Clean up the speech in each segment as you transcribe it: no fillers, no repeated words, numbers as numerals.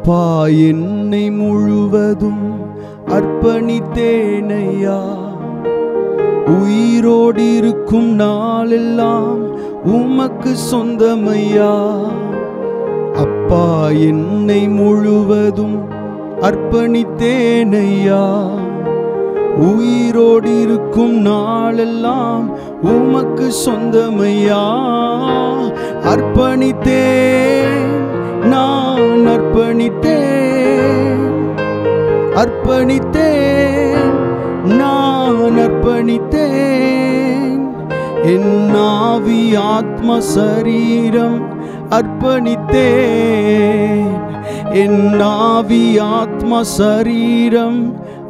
அப்பா என்னை முழுவதும் அர்ப்பணித்தேனையா, உயிரோடு இருக்கும் நாளெல்லாம் உமக்கு சொந்தமையா. அப்பா என்னை முழுவதும் அர்ப்பணித்தேனையா, உயிரோடு இருக்கும் நாளெல்லாம் உமக்கு சொந்தமையா. அர்ப்பணித்தேன், நான் அர்ப்பணித்தேன், அர்ப்பணித்தேன், நான் அர்ப்பணித்தேன். என் ஆவி ஆத்ம சரீரம் அர்ப்பணித்தேன், என் ஆவி ஆத்ம சரீரம்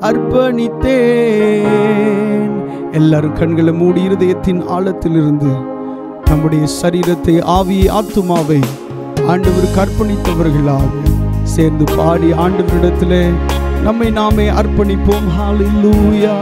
அர்ப்பணித்தேன். எல்லாரும் கண்களை மூடி இருதயத்தின் ஆழத்திலிருந்து நம்முடைய சரீரத்தை, ஆவியை, ஆத்துமாவை ஆண்டவருக்கு அர்ப்பணித்தவர்களாக சேர்ந்து பாடி ஆண்டவரிடத்திலே நம்மை நாமே அர்ப்பணிப்போம். ஹல்லேலூயா.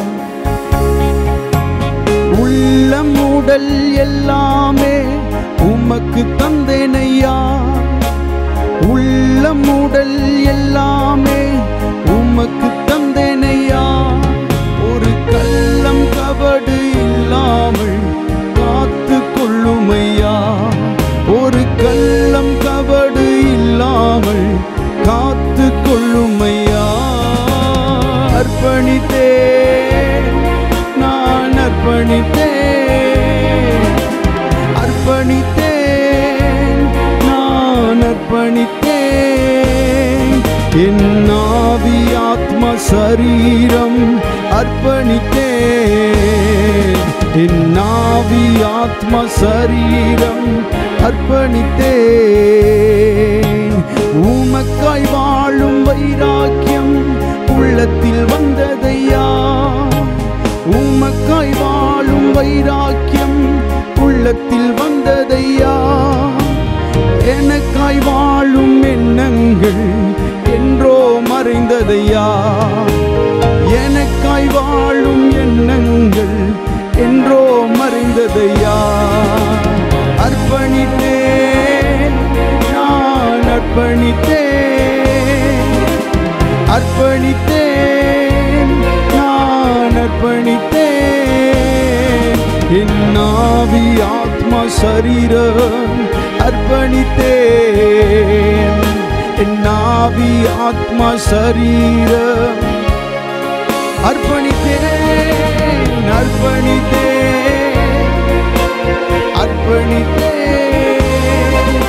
உள்ளம் உடல் எல்லாமே உமக்கு தந்தேனையா, உள்ளம் உடல் எல்லாமே உமக்கு தந்தேனையா. ஒரு கள்ளம் கபடு இல்லாமல் காத்து கொள்ளுமையா, ஒரு கள்ளம் கபடு இல்லாமல் காத்து கொள்ளுமையா. அர்ப்பணித்தேன், நான் அர்ப்பணித்தேன், அர்ப்பணித்தேன், நான் அர்ப்பணித்தேன். என் ஆவி ஆத்ம சரீரம் அர்ப்பணித்தேன், என் ஆவி ஆத்ம சரீரம் அர்ப்பணித்தேன். உமக்காய் வாழும் வைராக்கியம் உள்ளத்தில் வந்ததையா, உமக்காய் வாழும் வைராக்கியம் உள்ளத்தில் வந்ததையா. எனக்காய் வாழும் எண்ணங்கள் என்றோ மறைந்ததையா, எனக்காய் வாழும் எண்ணங்கள் என்றோ மறைந்ததையா. அர்ப்பணித்தேன், நான் அர்ப்பணித்தேன், அர்ப்பணித்தேன், நான் அர்ப்பணித்தேன். என் ஆவி ஆத்ம சரீரம் அர்ப்பணித்தேன், என் ஆவி ஆத்ம சரீரம் அர்ப்பணித்தேன், அர்ப்பணித்தேன், அர்ப்பணித்தேன்,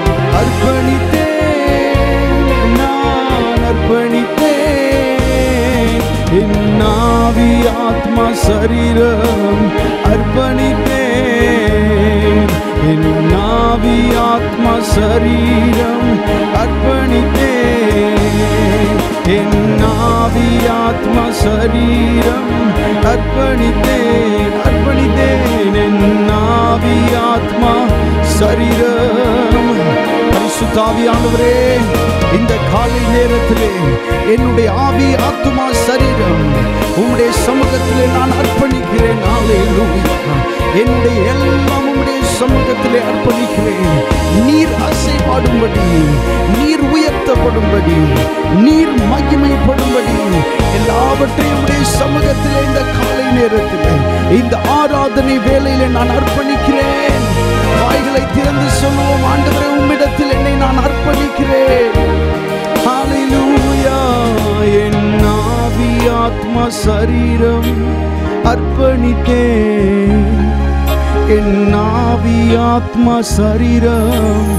அர்ப்பணித்தேன், நான் அர்ப்பணித்தேன். என் ஆவி ஆத்ம சரீரம் அர்ப்பணித்தேன், என் ஆவி ஆத்ம சரீரம் அர்ப்பணித்தேன், என் ஆவி ஆத்ம சரீரம் அர்ப்பணித்தேன், அர்ப்பணித்தேன். என் ஆவி ஆத்ம சரீரம். பரிசுத்த ஆவியானவரே, இந்த காலை நேரத்திலே என்னுடைய ஆவி ஆத்துமா சரீரம் உம்முடைய சமூகத்திலே நான் அர்ப்பணிக்கிறேன். ஹல்லேலூயா. என்னுடைய எல்லாம் உம்முடைய சமூகத்திலே அர்ப்பணிக்கிறேன். நீர் அசைவாடும்படி, நீர் உயர்த்தப்படும்படி, நீர் மகிமைப்படும்படி எல்லாவற்றையும் உம்முடைய சமூகத்திலே இந்த காலை நேரத்திலே, இந்த ஆராதனை வேளையிலே நான் அர்ப்பணிக்கிறேன். வாய்களை திறந்து சொல்லுவோம், ஆண்டவரே உம்மிடத்தில் என்னை நான் அர்ப்பணிக்கிறேன். ஹல்லேலூயா. என் ஆவி ஆத்ம சரீரம் அர்ப்பணித்தேன், என் ஆவி ஆத்ம சரீரம்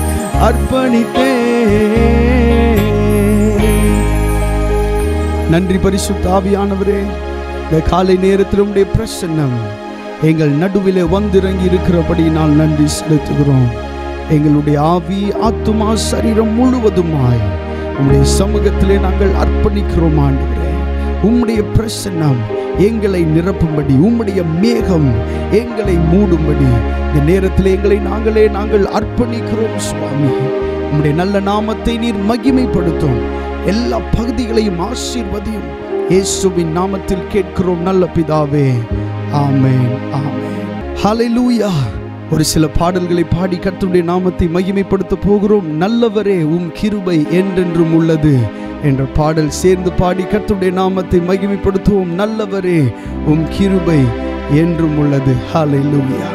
அர்ப்பணித்தேன். நன்றி பரிசுத்த ஆவியானவரே, இந்த காலை நேரத்தில் உம்முடைய பிரசன்னம் எங்கள் நடுவிலே வந்திறங்கி இருக்கிறபடி நான் நன்றி செலுத்துகிறோம். எங்களுடைய ஆவி ஆத்துமா சரீரம் முழுவதுமாய் உம்முடைய சமூகத்திலே நாங்கள் அர்ப்பணிக்கிறோம். ஆண்டவரே, உம்முடைய பிரசன்னம் எங்களை நிரப்பும்படி, உம்முடைய மேகம் எங்களை மூடும்படி இந்த நேரத்தில் எங்களை நாங்கள் அர்ப்பணிக்கிறோம். சுவாமி, உம்முடைய நல்ல நாமத்தை நீர் மகிமைப்படுத்தும். எல்லா பகுதிகளையும் ஆசீர்வதியும். இயேசுவின் நாமத்தில் கேட்கிறோம் நல்ல பிதாவே. ஆமென், ஆமென். ஹல்லேலூயா. ஒரு சில பாடல்களை பாடி கர்த்தருடைய நாமத்தை மகிமைப்படுத்த போகிறோம். நல்லவரே உம் கிருபை என்றென்றும் உள்ளது என்ற பாடல் சேர்ந்து பாடி கர்த்தருடைய நாமத்தை மகிமைப்படுத்துவோம். நல்லவரே உம் கிருபை என்றும் உள்ளது. ஹல்லேலூயா.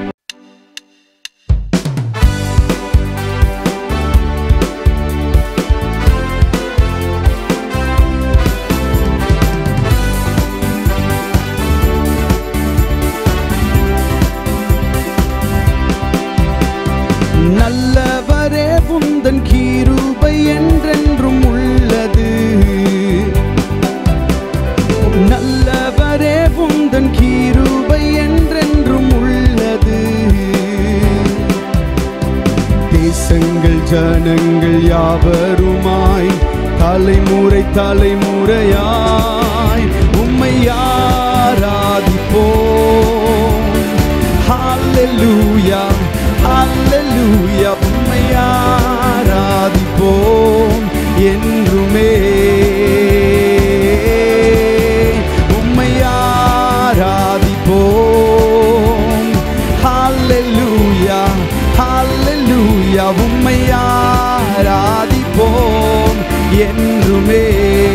நல்லவரே உந்தன் கிருபை என்றென்றும் உள்ளது. நல்லவரே உந்தன் கிருபை என்றென்றும் உள்ளது. தேசங்கள் ஜனங்கள் யாவருமாய் தலைமுறை தலைமுறையாய் உம்மை ஆராதிப்போம். ஹல்லேலூயா ஹல்லேலூயா. உம்மை ஆராதிப்போம் என்றுமே. உம்மை ஆராதிப்போம். ஹல்லேலூயா ஹல்லேலூயா. உம்மை ஆராதிப்போம் என்றுமே.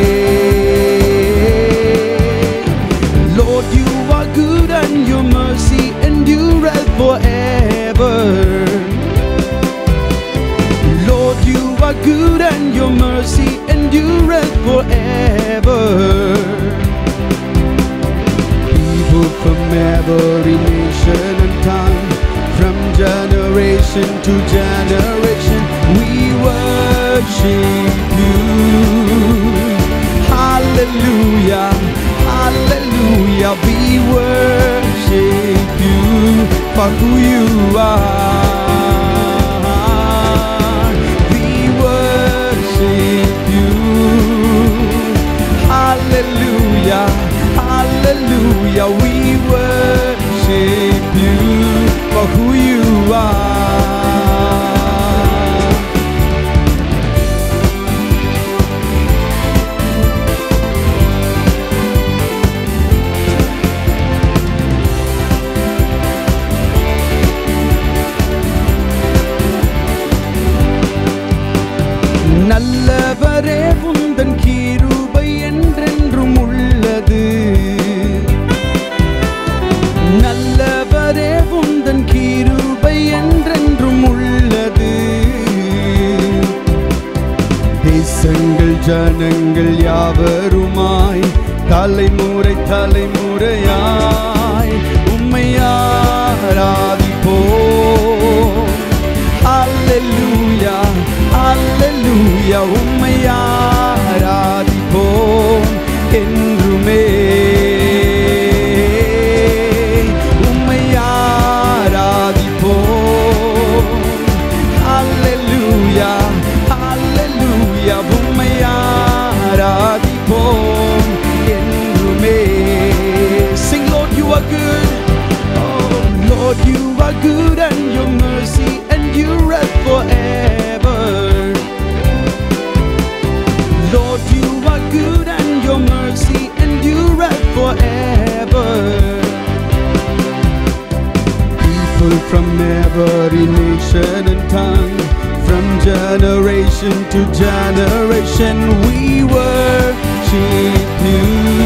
Lord, you are good and your mercy endureth forever. Lord, you are good and your mercy endureth forever. People from every nation and tongue, from generation to generation, we worship you. Hallelujah, hallelujah. We worship you for who you are. We worship you. Hallelujah, hallelujah. We worship you for who you are. நல்லவரே உந்தன் கிருபை என்றென்றும் உள்ளது. நல்லவரே உந்தன் கிருபை என்றென்றும் உள்ளது. தேசங்கள் ஜனங்கள் யாவருமாய் தலைமுறை தலைமுறையாய் உம்மை ஆராதிப்போம். ஹல்லேலூயா ஹல்லேலூயா. உம்மை ஆராதிப்போம் என்றுமே. உம்மை ஆராதிப்போம். ஹல்லேலூயா ஹல்லேலூயா. உம்மை ஆராதிப்போம் என்றுமே. Sing, Lord, you are good. Oh, Lord, you are good and your mercy endureth forever. Lord, you are good and your mercy endureth forever. People from every nation and tongue, from generation to generation, we worship you.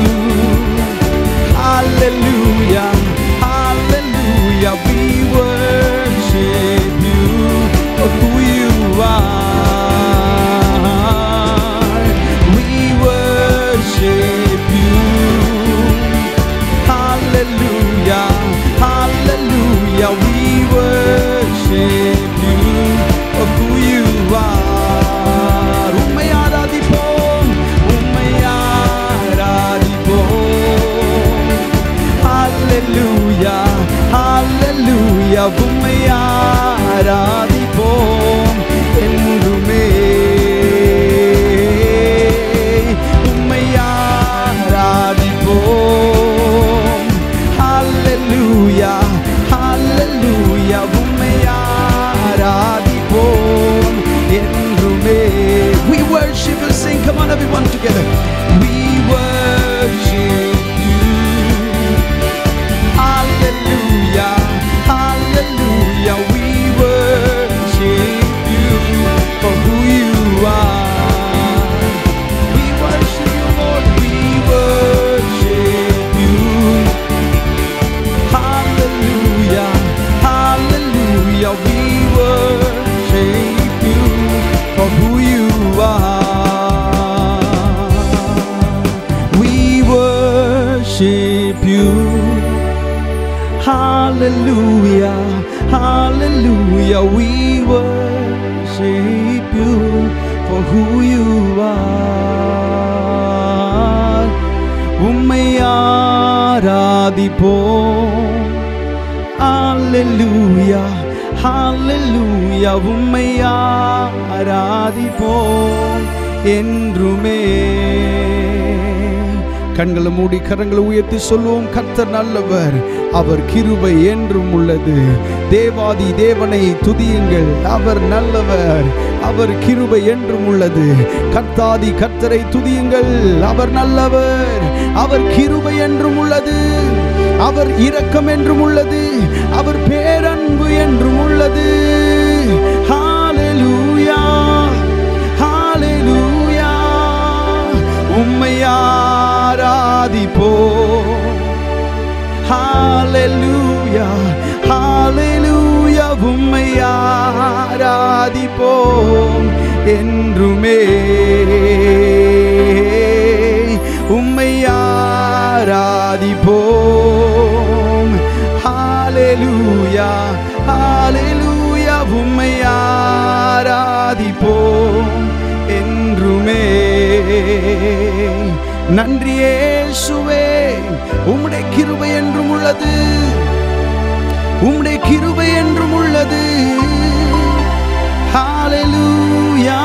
Hallelujah, hallelujah. We worship you for who you are. We worship you. Hallelujah, hallelujah. We worship you for who you are. உம்மை ஆராதிப்போம். உம்மை ஆராதிப்போம். worship you. Hallelujah, hallelujah. We worship you for who you are. உம்மை ஆராதிப்போம். Hallelujah, hallelujah. உம்மை ஆராதிப்போம் என்றுமே. கண்களை மூடி கரங்களை உயர்த்தி சொல்லுவோம், கர்த்தர் நல்லவர், அவர் கிருபை என்றும் உள்ளது. தேவாதி தேவனை துதியுங்கள், அவர் நல்லவர், அவர் கிருபை என்றும் உள்ளது. கர்த்தாதி கர்த்தரை துதியுங்கள், அவர் நல்லவர், அவர் கிருபை என்றும் உள்ளது. அவர் இரக்கம் என்றும் உள்ளது, அவர் பேரன்பு என்றும் உள்ளது. ஹalleluya, ஹalleluya. உம்மை ஆராதிப்போம். ஹalleluya, ஹalleluya. உம்மை ஆராதிப்போம் என்றுமே. உம்மை ஆராதிப்போம். ஹalleluya, ஹalleluya. உம்மை ஆராதிப்போம் என்றுமே. நன்றி இயேசுவே, உம்முடைய கிருபை என்றும் உள்ளது, உம்முடைய கிருபை என்றும் உள்ளது. ஹalleluya,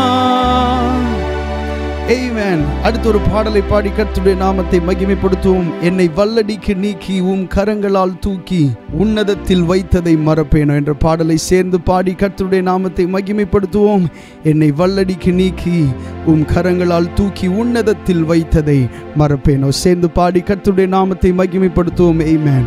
ஆமென். அடுத்த ஒரு பாடலை பாடி கர்த்தருடைய நாமத்தை மகிமைப்படுத்துவோம். என்னை வல்லடிக்கு நீக்கி உம் கரங்களால் தூக்கி உன்னதத்தில் வைத்ததை மறப்பேனோ என்ற பாடலை சேர்ந்து பாடி கர்த்தருடைய நாமத்தை மகிமைப்படுத்துவோம். என்னை வல்லடிக்கு நீக்கி உம் கரங்களால் தூக்கி உன்னதத்தில் வைத்ததை மறப்பேனோ சேர்ந்து பாடி கர்த்தருடைய நாமத்தை மகிமைப்படுத்துவோம். ஆமென்.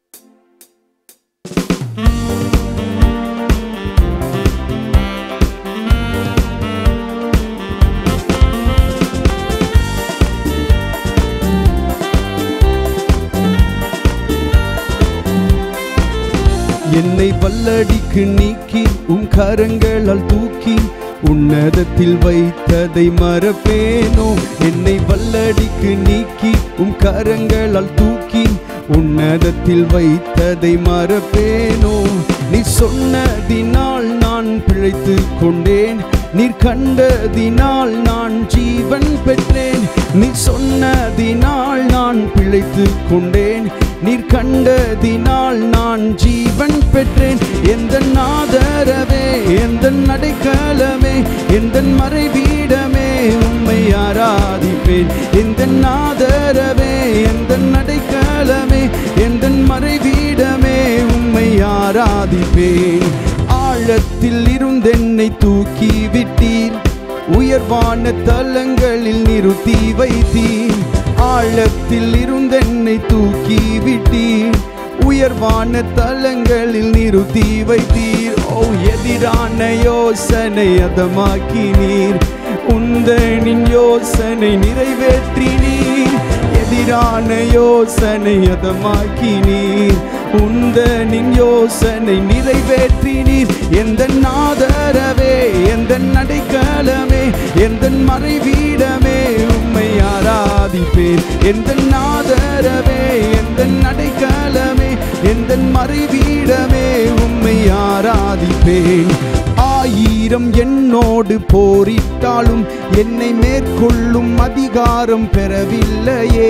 என்னை வல்லடிக்கு நீக்கி உம் கரங்களால் தூக்கி உன்னதத்தில் வைத்ததை மறப்பேனோ. என்னை வல்லடிக்கு நீக்கி உம் கரங்களால் தூக்கி உன்னதத்தில் வைத்ததை மறப்பேனோ. நீ சொன்னதினால் நான் பிழைத்து கொண்டேன், நீர் கண்டதினால் நான் ஜீவன் பெற்றேன். நீ சொன்னதினால் நான் பிழைத்து கொண்டேன், நீர் கண்டதினால் நான் ஜீவன் பெற்றேன். எந்த ஆதரவே, எந்த அடைக்கலமே, எந்த மறைவீடமே, உம்மை ஆராதிப்பேன். எந்த ஆதரவே, எந்த அடைக்கலமே, எந்த மறைவீடமே, உம்மை ஆராதிப்பேன். ஆழத்தில் இருந்தென்னை தூக்கி விட்டீர், உயர்வான தலங்களில் நிறுத்தி வைத்தீர். ஆழத்தில் இருந்தென்னை தூக்கி விட்டீர், உயர்வான தலங்களில் நிறுத்தி வைத்தீர். ஓ, எதிரான யோசனை அதமாக்கினீர், உந்தனின் யோசனை நிறைவேற்றினீர். எதிரான யோசனை அதமாக்கினீர், உந்தனின் யோசனை நிறைவேற்றினீர். எந்த ஆதரவே, எந்த அடைக்கலமே, எந்த மறைவீடமே, உம்மை ஆராதிப்பேன். எந்த ஆதரவே, எந்த அடைக்கலமே, எந்த மறைவீடமே, உம்மை ஆராதிப்பேன். ஆயிரம் என்னோடு போரிட்டாலும் என்னை மேற்கொள்ளும் அதிகாரம் பெறவில்லையே.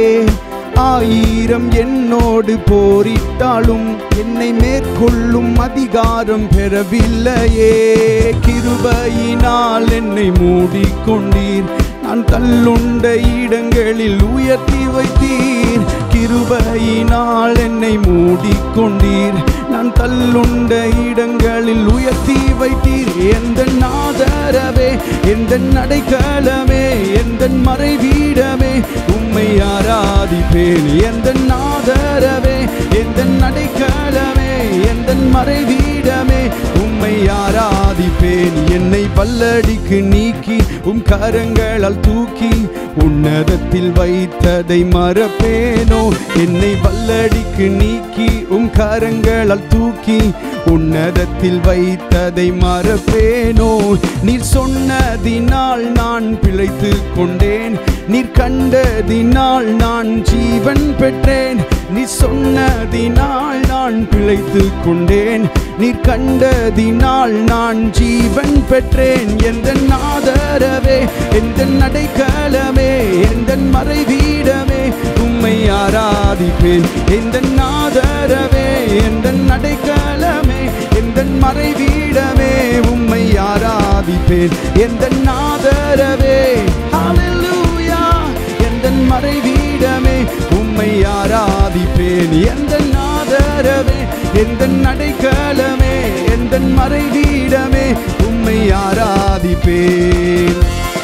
ஆயிரம் என்னோடு போரிட்டாலும் என்னை மேற்கொள்ளும் அதிகாரம் பெறவில்லையே. கிருபையினால் என்னை மூடிக்கொண்டீர், நான் தள்ளுண்ட இடங்களில் உயர்த்தி வைத்தீர். கிருபையினால் என்னை மூடிக்கொண்டீர், நான் தள்ளுண்ட இடங்களில் உயர்த்தி வைத்தீர். எந்த ஆதரவே, எந்த அடைக்கலமே, எந்த மறைவீடமே, உம்மை ஆராதிப்பேன். எந்த ஆதரவே, எந்த அடைக்கலமே, எந்த மறைவீடமே, உம்மை ஆராதிப்பேன். என்னை பல்லடிக்கு நீக்கி கரங்களால் தூக்கி உன்னதத்தில் வைத்ததை மறப்பேனோ. என்னை பல்லடிக்கு நீக்கி கரங்களால் தூக்கி உன்னதத்தில் வைத்ததை மறப்பேனோ. நீர் சொன்னதினால் நான் பிழைத்து கொண்டேன், நீர் கண்டதினால் நான் ஜீவன் பெற்றேன். நீ சொன்னதினால் நான் பிழைத்து கொண்டேன், நீர் கண்டதினால் நான் ஜீவன் பெற்றேன். எந்தன் ஆதரவே, எந்தன் அடைக்கலமே, எந்தன் மறைவீடமே, உம்மை ஆராதிப்பேன். எந்தன் ஆதரவே, எந்தன் அடைக்கலமே, எந்தன் மறைவீடமே, உம்மை ஆராதிப்பேன். எந்தன் ஆதரவே, ஹல்லேலூயா, எந்தன் மறைவீடமே, உம்மை ஆராதிப்பேன். எந்தன் ஆதரவே, எந்தன் அடைக்கலமே, எந்தன் மறைவீடமே, உம்மை ஆராதிப்பேன்.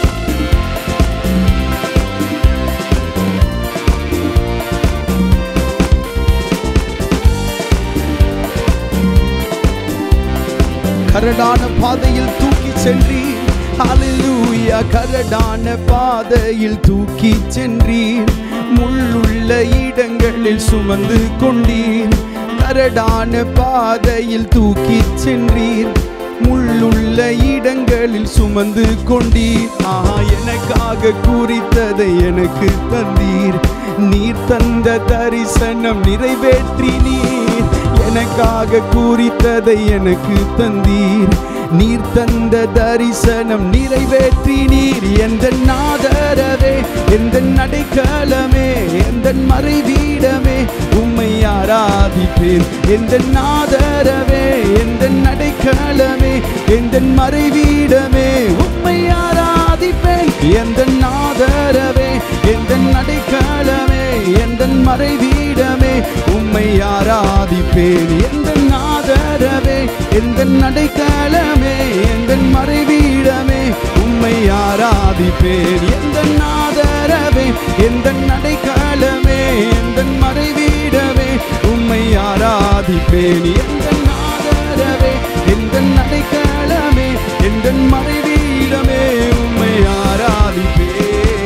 கரடான பாதையில் தூக்கி சென்றீர், ஹல்லேலூயா, கரடான பாதையில் தூக்கி சென்றீர். முள்ளுள்ள இடங்களில் சுமந்து கொண்டீர், கரடான பாதையில் தூக்கி சென்றீர். முள்ளுள்ள இடங்களில் சுமந்து கொண்டீர். எனக்காக குறித்ததை எனக்கு தந்தீர், நீர் தந்த தரிசனம் நிறைவேற்றி நீர். எனக்காக குறித்ததை எனக்கு தந்தீர், நீர் தந்த தரிசனம் நிறைவேற்றி நீர். எந்தன் ஆதரவே, எந்தன் அடைக்கலமே, எந்தன் மறைவீடமே, உம்மை ஆராதிப்பேன். எந்தன் ஆதரவே, எந்தன் அடைக்கலமே, எந்தன் மறைவீடமே, உம்மை ஆராதிப்பேன். எந்தன் ஆதரவே, எந்தன் அடைக்கலமே, எந்தன் மறைவீடமே, உம்மை ஆராதிப்பேன். எந்தன் ஆதரவே, எந்தன் அடைக்கலமே, எந்தன் மறைவீடமே, உம்மை ஆராதிப்பேன். எந்தன் ஆதரவே, எந்தன் அடைக்கலமே, எந்தன் மறைவீடமே, உம்மை ஆராதிப்பேன். எந்தன் ஆதரவே, எந்தன் அடைக்கலமே, எந்தன் மறைவீடமே, உம்மை ஆராதிப்பேன்.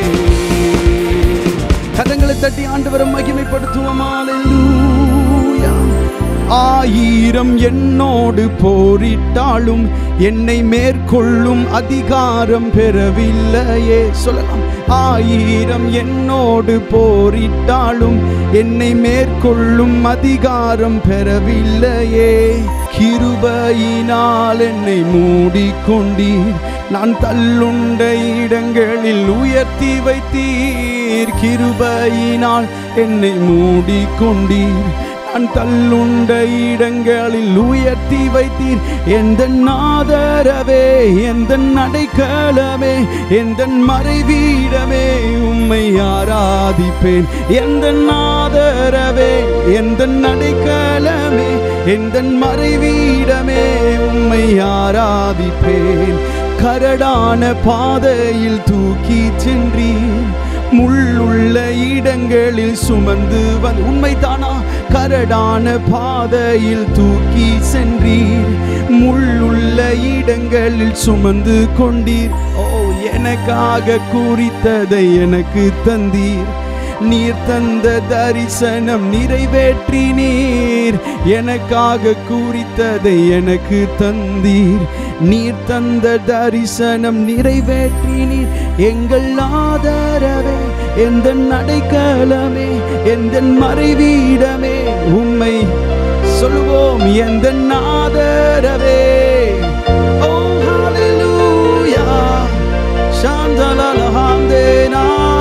கரங்களை தட்டி ஆண்டவரை மகிமைப்படுத்துவோம். ஹல்லேலூயா. 1000 என்னோடு போரிட்டாலும் என்னை மேற்கொள்ளும் அதிகாரம் பெறவில்லையே. சொல்லலாம். 1000 என்னோடு போரிட்டாலும் என்னை மேற்கொள்ளும் அதிகாரம் பெறவில்லையே. கிருபையினால் என்னை மூடிக்கொண்டீர், நான் தள்ளுண்ட இடங்களில் உயர்த்தி வைத்தீர். கிருபையினால் என்னை மூடிக்கொண்டீர், நான் தள்ளுண்ட இடங்களில் உயர்த்தி வைத்தீர். எந்தன் ஆதரவே, எந்தன் அடைக்கலமே, எந்தன் மறைவீடமே, உம்மை ஆராதிப்பேன். எந்தன் ஆதரவே, எந்தன் அடைக்கலமே, எந்தன் மறைவீடமே, உம்மை ஆராதிப்பேன். கரடான பாதையில் தூக்கி சென்றீர், முள்ளுள்ள இடங்களில் சுமந்து உண்மைதானா? கரடான பாதையில் தூக்கி சென்றீர், முள்ளுள்ள இடங்களில் சுமந்து கொண்டீர். எனக்காக குறித்ததை எனக்கு தந்தீர், நீர் தந்த தரிசனம் நிறைவேற்றி நீர். எனக்காக குறித்ததை எனக்கு தந்தீர், நீர் தந்த தரிசனம் நிறைவேற்றி நீர். எங்கள் ஆதரவே, எந்தன் அடைக்கலமே, எந்தன் மறைவீடமே, உம்மை சொல்லுவோம். எந்தன் ஆதரவே, ஓ ஹல்லேலூயா. சாந்தலலஹாந்தேனா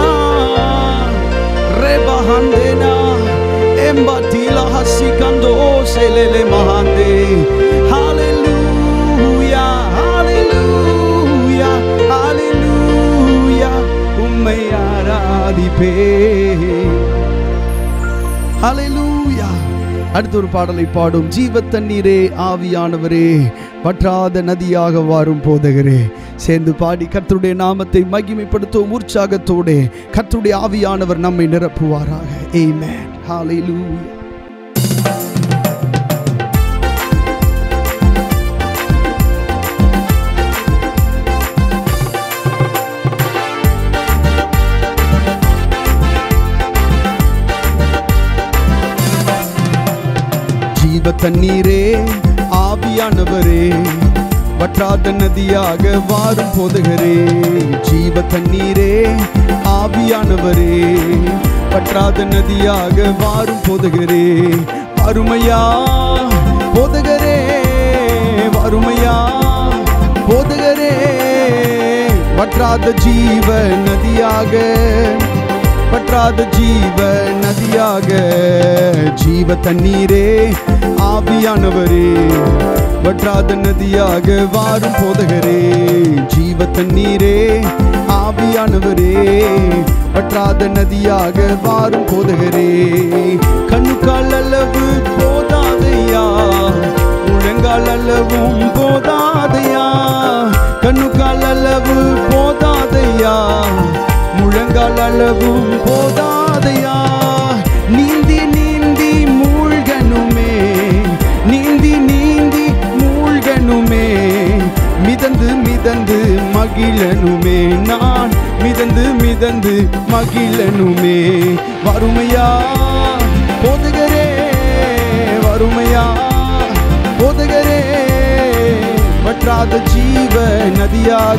ரெபஹாந்தேனா எம்பத்தில ஹசிகந்தோ செலலே மஹாந்தே. ஹல்லேலூயா, ஹல்லேலூயா, ஹல்லேலூயா, உம்மை ஆராதிப்பேன். ஹல்லேலூயா. அடுத்த ஒரு பாடலை பாடும். ஜீவ தண்ணீரே, ஆவியானவரே, வற்றாத நதியாக வாரும் போதகரே. சேர்ந்து பாடி கர்த்தருடைய நாமத்தை மகிமைப்படுத்தும் உற்சாகத்தோடு. கர்த்தருடைய ஆவியானவர் நம்மை நிரப்புவாராக. ஆமென். ஹல்லேலூயா. ஜீவ தண்ணீரே ஆவியானவரே வற்றாத நதியாக வாரும் போதகரே. ஜீவ தண்ணீரே ஆவியானவரே வற்றாத நதியாக வாரும் போதகரே. வறுமையா போதகரே, வறுமையா போதகரே, வற்றாத ஜீவ நதியாக, வற்றாத ஜீவ நதியாக. ஜீவ தண்ணீரே ஆவியானவரே வற்றாத நதியாக வாரும் போதகரே. ஜீவ தண்ணீரே ஆவியானவரே வற்றாத நதியாக வாரும் போதகரே. கண்ணுக்கால் அளவு போதாதையா, முழங்கால் அளவும் போதாதையா. கண்ணுக்கால் அளவு போதாதையா, முழங்கால் அளவும் போதாதையா. நீந்தி நீந்தி மூழ்கனுமே, நீந்தி நீந்தி மூழ்கனுமே. மிதந்து மிதந்து மகிழனுமே, நான் மிதந்து மிதந்து மகிழனுமே. வறுமையா போதகரே, வறுமையா போதகரே வற்றாத ஜீவ நதியாக,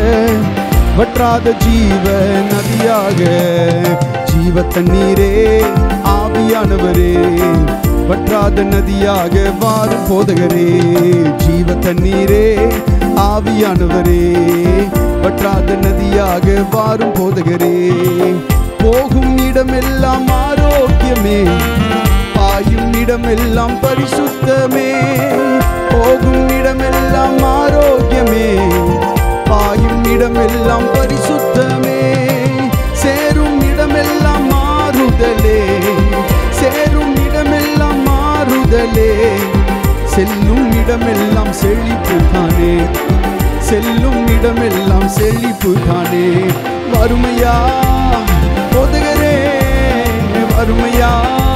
வற்றாத ஜீவ நதியாக. ஜீவ தண்ணீரே ஆவியானவரே வற்றாத நதியாக வாரும் போதகரே. ஜீவ தண்ணீரே ஆவியானவரே வற்றாத நதியாக வாரும் போதகரே. போகும் இடமெல்லாம் ஆரோக்கியமே, பாயும் இடமெல்லாம் பரிசுத்தமே. போகும் இடமெல்லாம் ஆரோக்கியமே, பாயும் இடமெல்லாம் பரிசுத்தமே. சேரும் இடமெல்லாம் மாறுதலே, சேரும் இடமெல்லாம் மாறுதலே. செல்லும் இடமெல்லாம் செழிப்பு தானே, செல்லும் இடமெல்லாம் செழிப்பு தானே. வறுமையா போதகரே, வறுமையா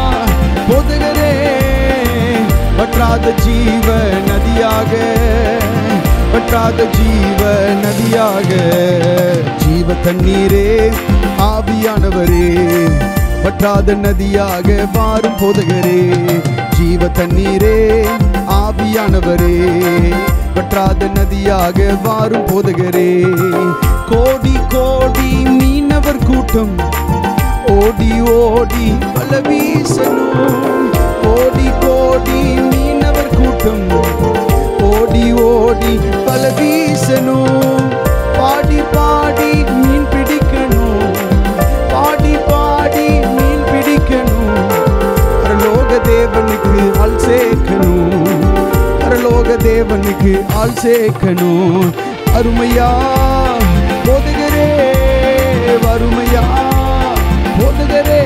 போதகரே வற்றாத ஜீவ நதியாக, வற்றாத ஜீவ நதியாக. ஜீவ தண்ணீரே ஆவியானவரே வற்றாத நதியாக வாரும் போதகரே. ஜீவ தண்ணீரே ஆவியானவரே வற்றாத நதியாக வாரும் போதகரே. கோடி கோடி மீனவர் கூட்டம் ஓடி ஓடி வல வீசணும். கோடி கோடி மீனவர் கூட்டம் ஓடி ஓடி வல வீசணும். பாடி பாடி மீன் பிடிக்கணும், பாடி பாடி மீன் பிடிக்கணும். பரலோக தேவனுக்கு ஆள் சேர்க்கணும், பரலோக தேவனுக்கு ஆள் சேர்க்கணும். அருமையா போதகரே, வறுமையா போதகரே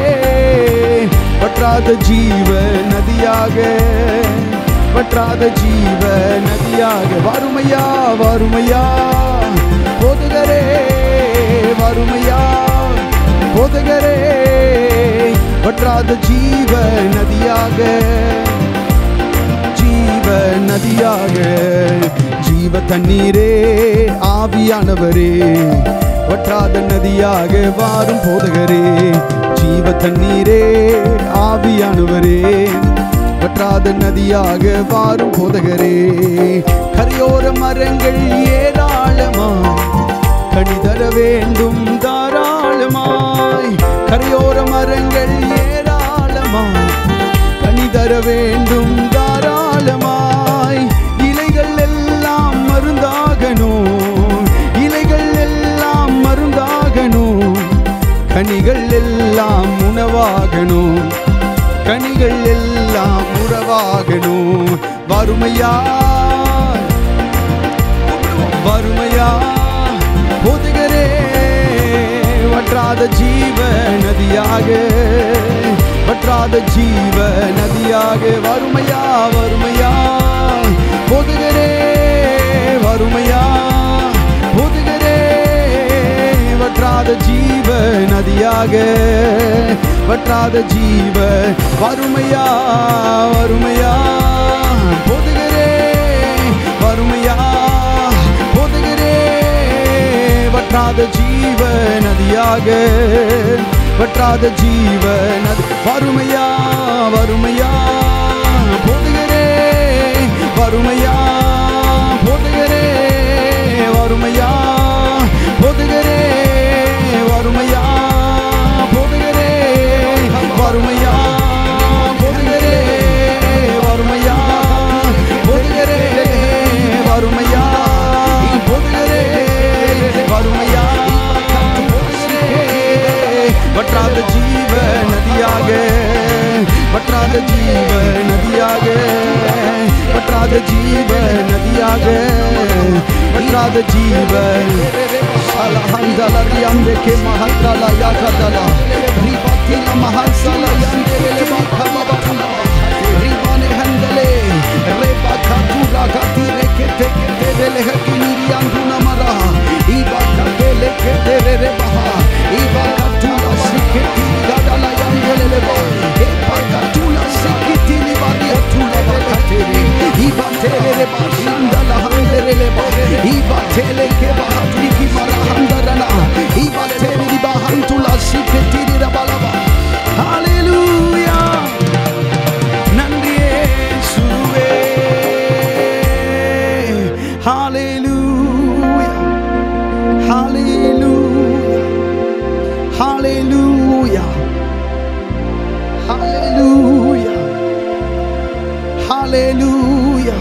வற்றாத ஜீவ நதியாக, வற்றாத ஜீவ நதியாக. வறுமையா வறுமையா போதகரே, வறுமையா போதகரே வற்றாத ஜீவ நதியாக, ஜீவ நதியாக. ஜீவ தண்ணீரே ஆவியானவரே வற்றாத நதியாக வாரும் போதகரே. ஜீவ தண்ணீரே ஆவியானவரே வற்றாத நதியாக வாரும் போதகரே. கரையோர மரங்கள் ஏராளமாய் கனி தர வேண்டும் தாராளமாய். கரையோர மரங்கள் ஏராளமாய் கனி தர வேண்டும் தாராளமாய். இலைகள் எல்லாம் மருந்தாகணும், இலைகள் எல்லாம் மருந்தாகணும். கனிகள் எல்லாம் உணவாகணும், கனிகள் எல்லாம் உறவாகணும். வறுமையா வறுமையா போதகரே வற்றாத ஜீவ நதியாக, வற்றாத ஜீவ நதியாக. வறுமையா வறுமையா போதகரே, வறுமையா போதகரே வற்றாத ஜீவ நதியாக, வற்றாத ஜீவ. வறுமையா வறுமையா போதகரே, வறுமையா போதகரே வற்றாத ஜீவ நதியாக, வற்றாத ஜீவ நதி. வறுமையா வறுமையா போதகரே, வருமையா போதுகிறே, வருமையா போதுகிறே, வருமையா போதுகிறே, வருமையா போதுகிறே, வருமையா போதுகிறே. வற்றாத ஜீவ நதியாக, வற்றாத ஜீவ நதியாக, வற்றாத ஜீவ நதியாக, வற்றாத ஜீவ சலஹந்தல ரியாந்தே கே மஹந்தல யாகதல ரிபத்தில மஹசல யாந்தேலே பாகபா ரிபானே ஹந்தலே ரெபா கதுரா கதிரே கேதே கேதே ஹக்கினி ரியாந்துனா மரா இபா கதேலே கேதே ரெபா இபா கதுரா சிக்கேதி கடல யாந்தேலே பா இபா கதுரா சிக்கிதி பாரியா துலே கதேரி இபா தேலே ரெபா ஷந்தல ஹந்தேலே பா இபா தேலே கே பாத்ரி கி மரா ஹந்தரனா இபா தேலே ரிபா ஹந்துலா சிக்கேதி ரபலபா. ஹalleluya நன்றி இயேசுவே, ஹalleluya ஹalleluya ஹalleluya ஹalleluya ஹalleluya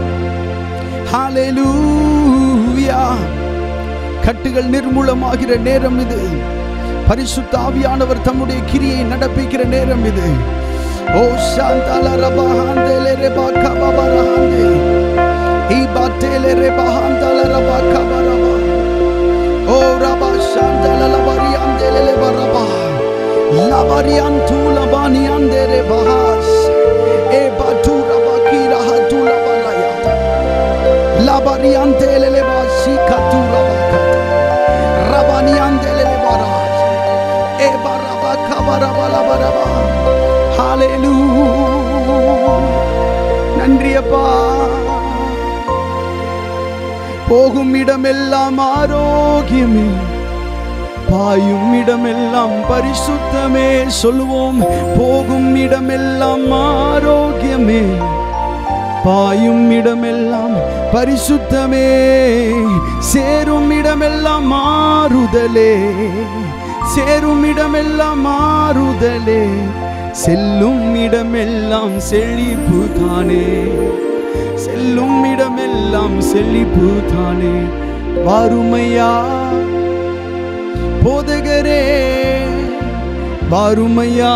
ஹalleluya. கட்டுகள் நிர்மூலமாகிற நேரம் இது. பரிசுத்த ஆவியானவர் தம்முடைய கிரியை நடப்பிக்கிற நேரம் இது. ஓ சாந்தல ரபஹந்தலே ரெபகா பபரஹந்தே இபாதேலே ரெபஹந்தல ரபகா பரபா ஓ ரபா சாந்தல லபரியாந்தேலே பரபா லபரியாந்து லபானியாந்தே பஹாஸ் ஏ பாது ரபகிரா ஹதுல பலயா லபரியாந்தேலே பாசி கதுரா பகா ரபானியாந்தேலே பராஸ் ஏ பரபா கபரபல பரபா. ஹalleluya நன்றி அப்பா. போகும் இடமெல்லாம் ஆரோக்கியமே, பாயும் இடமெல்லாம் பரிசுத்தமே. சொல்லுவோம், போகும் இடமெல்லாம் ஆரோக்கியமே, பாயும் இடமெல்லாம் பரிசுத்தமே. சேரும் இடமெல்லாம் மாறுதலே, சேரும் இடமெல்லாம் மாறுதலே. செல்லும் இடமெல்லாம் செழிப்பு தானே, செல்லும் இடமெல்லாம் செழிப்பு தானே. வாருமையா போதகரே, வாருமையா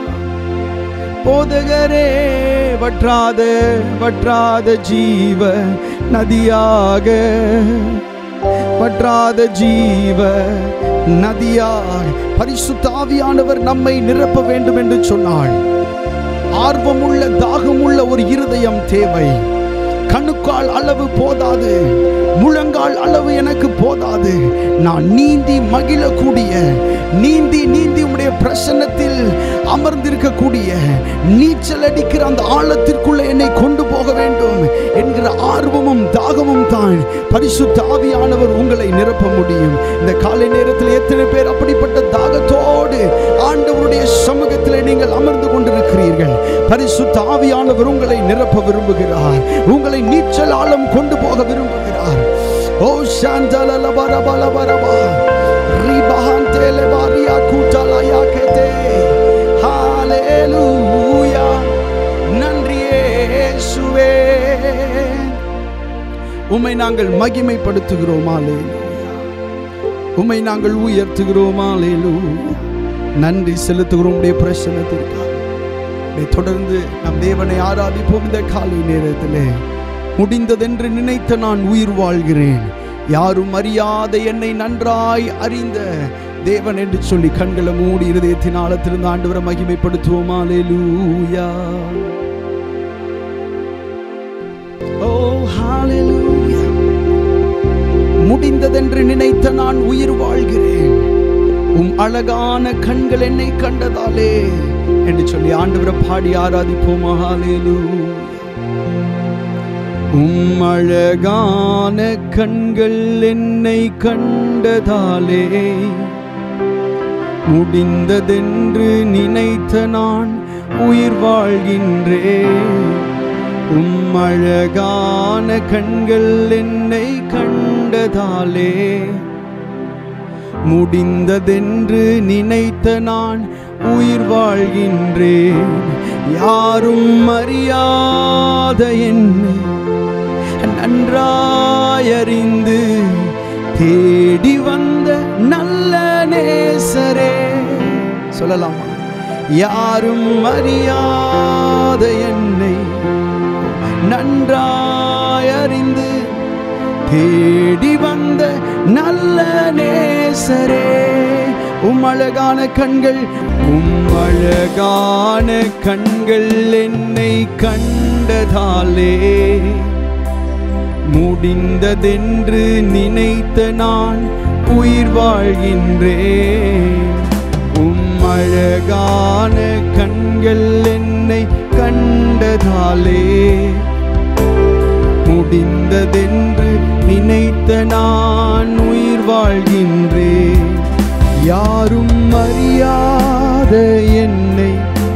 போதகரே. வற்றாத வற்றாத ஜீவ நதியாக, வற்றாத ஜீவ நதியாக பரிசுத்த ஆவியானவர் நம்மை நிரப்ப வேண்டும் என்று சொன்னாள். ஆர்வமுள்ள தாகமுள்ள ஒரு இருதயம் தேவை. கணுக்கால் அளவு போதாது, முழங்கால் அளவு எனக்கு போதாது. நான் நீந்தி மகிழக்கூடிய, நீந்தி நீந்தி உம்முடைய பிரசன்னத்தில் அமர்ந்திருக்கக்கூடிய, நீச்சல் அடிக்கிற அந்த ஆழத்திற்குள்ள என்னை கொண்டு போக வேண்டும் என்கிற ஆர்வமும் தாகமும் தான் பரிசுத்த ஆவியானவர் உங்களை நிரப்ப முடியும். இந்த காலை நேரத்தில் எத்தனை பேர் அப்படிப்பட்ட தாகத்தோடு ஆண்டவருடைய சமூகத்தில் நீங்கள் அமர்ந்து கொண்டிருக்கிறீர்கள்? பரிசுத்த ஆவியானவர் உங்களை நிரப்ப விரும்புகிறார், உங்களை நீச்சல் ஆழம் கொண்டு போக விரும்புகிறார். ஓ சாந்தல பரபல பரபா ரிபஹந்தேலே பாரியா கூட்டலயா கேதே. ஹalleluya நன்றி இயேசுவே. உம்மை நாங்கள் மகிமைப்படுத்துகிறோம். ஹalleluya உம்மை நாங்கள் உயர்த்துகிறோம். ஹalleluya நன்றி செலுத்துகிறோம் உம்முடைய பிரசன்னத்திற்காக. தொடர்ந்து நம் தேவனை ஆராதிப்போம். இந்த காலை நேரத்திலே முடிந்ததென்று நினைத்த நான் உயிர் வாழ்கிறேன், யாரும் அறியாத என்னை நன்றாய் அறிந்த தேவன் என்று சொல்லி கண்களை மூடி இருதயத்தின் ஆழத்திலிருந்து ஆண்டவரை மகிமைப்படுத்துவோம். ஹalleluya ஓ ஹalleluya. முடிந்ததென்று நினைத்த நான் உயிர் வாழ்கிறேன், உம் அழகான கண்கள் என்னை கண்டதாலே என்று சொல்லி ஆண்டவரை பாடி ஆராதிப்போம். ஹalleluya உம் அழகான கண்கள் என்னை கண்டதாலே முடிந்ததென்று நினைத்த நான் உயிர் வாழ்கின்றேன். உம் அழகான கண்கள் என்னை கண்டதாலே முடிந்ததென்று நினைத்த நான் உயிர் வாழ்கின்றேன். யாரும் அறியாத என்னை நன்றாயறிந்து தேடி வந்த நல்ல நேசரே. சொல்லலாமா? யாரும் அறியாத என்னை நன்றாயறிந்து தேடி வந்த நல்ல நேசரே. அழகான கண்கள், அழகான கண்கள் என்னை கண்டதாலே முடிந்ததென்று நினைத்த நான் உயிர் வாழ்கின்றேன். அழகான கண்கள் என்னை கண்டதாலே முடிந்ததென்று நினைத்த நான் உயிர் வாழ்கின்றேன். யாரும் அறியாத என்னை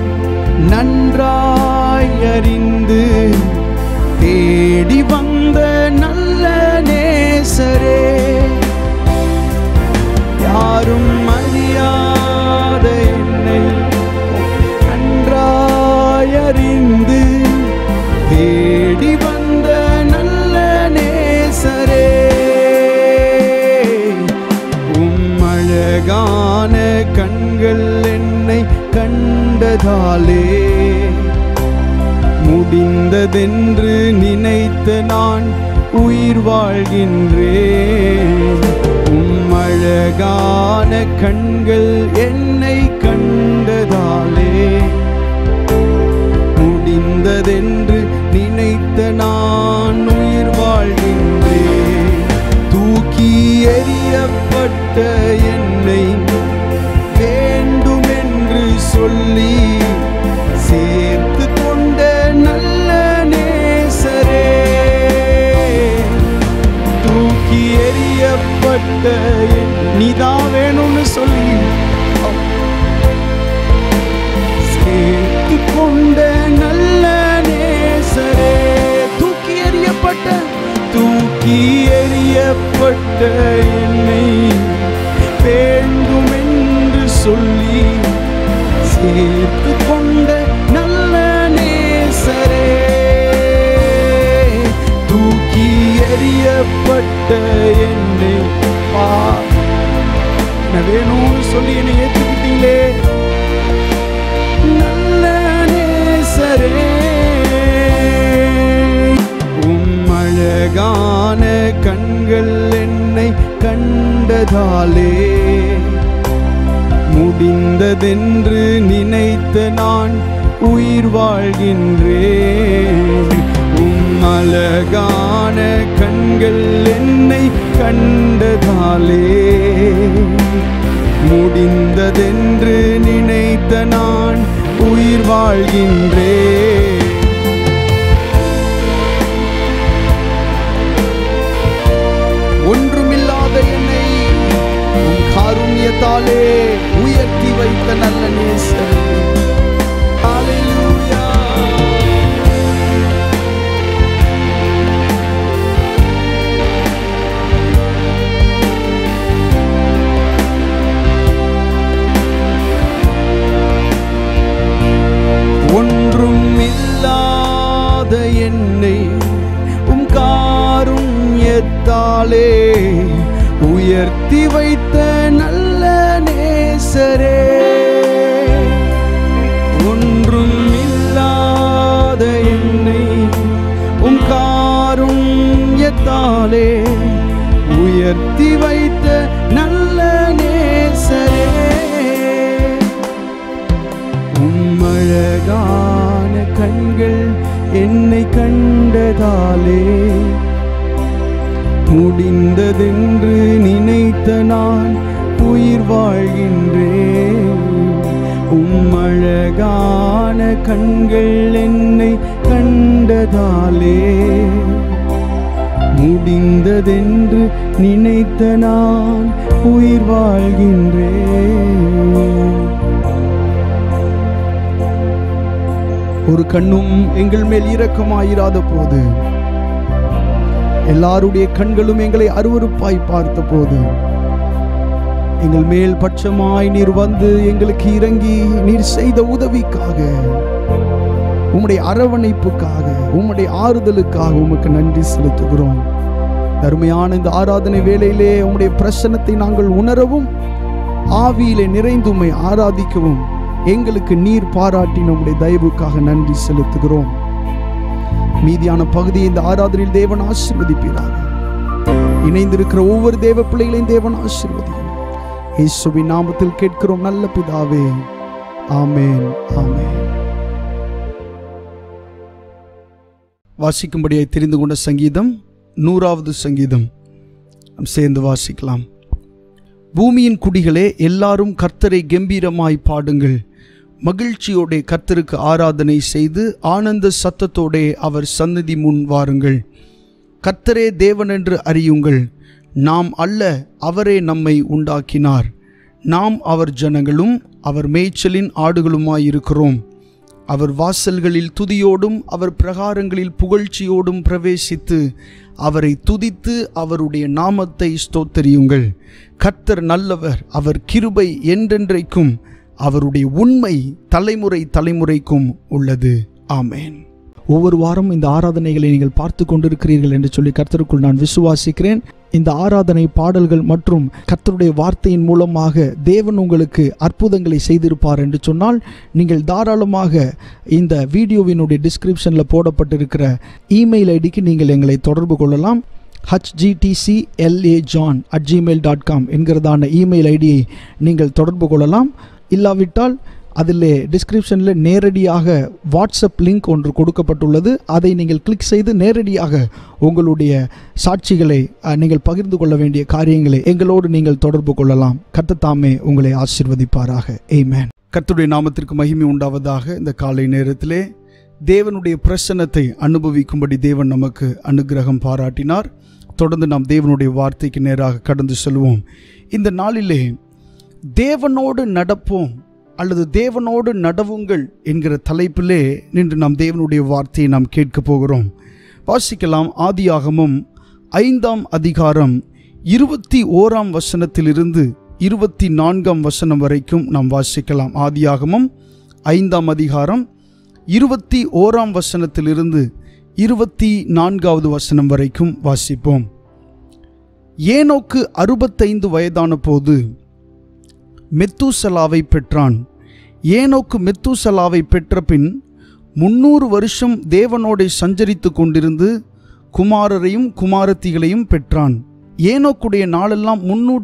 நன்றாய் அறிந்து தேடி வந்த நல்ல நேசரே. யாரும் அறியாத என்னை நன்றாய் அறிந்து தேடி வந்த நல்ல நேசரே. அழகான கண்கள் என்னை கண்டதாலே முடிந்ததென்று நினைத்த நான் உயிர் வாழ்கின்றேன். அழகான கண்கள் என்னை கண்டதாலே முடிந்ததென்று நினைத்த நான் உயிர் வாழ்கின்றேன். தூக்கி எறியப்பட்ட என்னை வேண்டுமென்று சொல்லி சேர்த்து கொண்ட நல்ல நேசரே. தூக்கி எறியப்பட்ட நீதான் வேணும்னு சொல்லி சேர்த்து கொண்ட நல்ல நேசரே. தூக்கி எறியப்பட்ட என்னை வேண்டுமென்று சொல்லி சேர்த்து கொண்ட நல்ல நேசரே. தூக்கி எறியப்பட்ட என்னை வேணும்னு சொல்லி என்னை ஏற்றுக்கிட்டீங்களே நல்ல நேசரே. அழகான கண்கள் என்னை கண்டதாலே முடிந்ததென்று நினைத்த நான் உயிர் வாழ்கின்றேன். அழகான கண்கள் என்னை கண்டதாலே முடிந்ததென்று நினைத்த நான் உயிர் வாழ்கின்றேன். ஒன்றுமில்லாத என்னை உன் காருண்யத்தாலே உயர்த்தி வைத்த நல்ல நேசரே. ஹல்லேலூயா. ஒன்றும் இல்லாத என்னை உம் காருண்யத்தாலே உயர்த்தி வைத்த நல்ல நேசரே. ஒன்றும் இல்லாத என்னை உம் காருண்யத்தாலே உயர்த்தி வைத்த நல்ல நேசரே. அழகான கண்கள் என்னை கண்டதாலே முடிந்ததென்று நினைத்த நான் உயிர் வாழ்கின்றேன். அழகான கண்கள் என்னை கண்டதாலே முடிந்ததென்று நினைத்த நான் உயிர் வாழ்கின்றேன். ஒரு கண்ணும் எங்கள் மேல் இரக்கமாயிராத போது, எல்லாருடைய கண்களும் எங்களை அருவருப்பாய் பார்த்த போது, எங்கள் மேல் பட்சமாய் நீர் வந்து எங்களுக்கு இறங்கி நீர் செய்த உதவிக்காக, உம்முடைய அரவணைப்புக்காக, உம்முடைய ஆறுதலுக்காக உமக்கு நன்றி செலுத்துகிறோம். அருமையான இந்த ஆராதனை வேளையிலே உம்முடைய பிரசன்னத்தை நாங்கள் உணரவும், ஆவியிலே நிறைந்து உம்மை ஆராதிக்கவும் எங்களுக்கு நீர் பாராட்டின உம்முடைய தயவுக்காக நன்றி செலுத்துகிறோம். மீதியான பகுதியை இந்த ஆராதனையில் தேவன் ஆசீர்வதிப்பீராக. இணைந்திருக்கிற ஒவ்வொரு தேவ பிள்ளைகளையும் தேவன் ஆசீர்வதியும். இயேசுவின் நாமத்தில் கேட்கிறோம் நல்ல பிதாவே, ஆமென், ஆமென். வாசிக்கும்படியாய் தெரிந்து கொண்ட சங்கீதம் 100வது சங்கீதம் நாம் சேர்ந்து வாசிக்கலாம். பூமியின் குடிகளே, எல்லாரும் கர்த்தரை கம்பீரமாய் பாடுங்கள். மகிழ்ச்சியோட கர்த்தருக்கு ஆராதனை செய்து ஆனந்த சத்தத்தோட அவர் சந்நிதி முன் வாருங்கள். கர்த்தரே தேவன் என்று அறியுங்கள். நாம் அல்ல, அவரே நம்மை உண்டாக்கினார். நாம் அவர் ஜனங்களும் அவர் மேய்ச்சலின் ஆடுகளுமாயிருக்கிறோம். அவர் வாசல்களில் துதியோடும் அவர் பிரகாரங்களில் புகழ்ச்சியோடும் பிரவேசித்து அவரை துதித்து அவருடைய நாமத்தை ஸ்தோத்தரியுங்கள். கர்த்தர் நல்லவர், அவர் கிருபை என்றென்றைக்கும், அவருடைய உண்மை தலைமுறை தலைமுறைக்கும் உள்ளது. ஆமென். ஒவ்வொரு வாரம் இந்த ஆராதனைகளை நீங்கள் பார்த்து கொண்டிருக்கிறீர்கள் என்று சொல்லி கர்த்தருக்குள் நான் விசுவாசிக்கிறேன். இந்த ஆராதனை பாடல்கள் மற்றும் கர்த்தருடைய வார்த்தையின் மூலமாக தேவன் உங்களுக்கு அற்புதங்களை செய்திருப்பார் என்று சொன்னால், நீங்கள் தாராளமாக இந்த வீடியோவினுடைய டிஸ்கிரிப்ஷனில் போடப்பட்டிருக்கிற இமெயில் ஐடிக்கு நீங்கள் எங்களை தொடர்பு கொள்ளலாம். hgtclajohn@gmail.com என்கிறதான இமெயில் ஐடியை நீங்கள் தொடர்பு கொள்ளலாம். இல்லாவிட்டால் அதில் டிஸ்கிரிப்ஷனில் நேரடியாக வாட்ஸ்அப் லிங்க் ஒன்று கொடுக்கப்பட்டுள்ளது. அதை நீங்கள் கிளிக் செய்து நேரடியாக உங்களுடைய சாட்சிகளை நீங்கள் பகிர்ந்து கொள்ள வேண்டிய காரியங்களை எங்களோடு நீங்கள் தொடர்பு கொள்ளலாம். கர்த்தர் தாமே உங்களை ஆசீர்வதிப்பாராக. ஆமென். கர்த்தருடைய நாமத்திற்கு மகிமை உண்டாவதாக. இந்த காலை நேரத்திலே தேவனுடைய பிரசன்னத்தை அனுபவிக்கும்படி தேவன் நமக்கு அனுக்கிரகம் பாராட்டினார். தொடர்ந்து நாம் தேவனுடைய வார்த்தைக்கு நேராக கடந்து செல்வோம். இந்த நாளிலே தேவனோடு நடப்போம் அல்லது தேவனோடு நடவுங்கள் என்கிற தலைப்பிலே நின்று நாம் தேவனுடைய வார்த்தையை நாம் கேட்க போகிறோம். வாசிக்கலாம். ஆதியாகமம் 5ஆம் அதிகாரம் 21ஆம் வசனத்திலிருந்து 24ஆம் வசனம் வரைக்கும் நாம் வாசிக்கலாம். ஆதியாகமம் 5ஆம் அதிகாரம் 21ஆம் வசனத்திலிருந்து 24வது வசனம் வரைக்கும் வாசிப்போம். ஏனோக்கு 65 வயதான போது மெத்தூசலாவை பெற்றான். ஏனோக்கு மெத்தூசலாவை பெற்ற பின் 300 வருஷம் தேவனோடே சஞ்சரித்து கொண்டிருந்து குமாரரையும் குமாரத்திகளையும் பெற்றான். ஏனோக்குடைய நாளெல்லாம்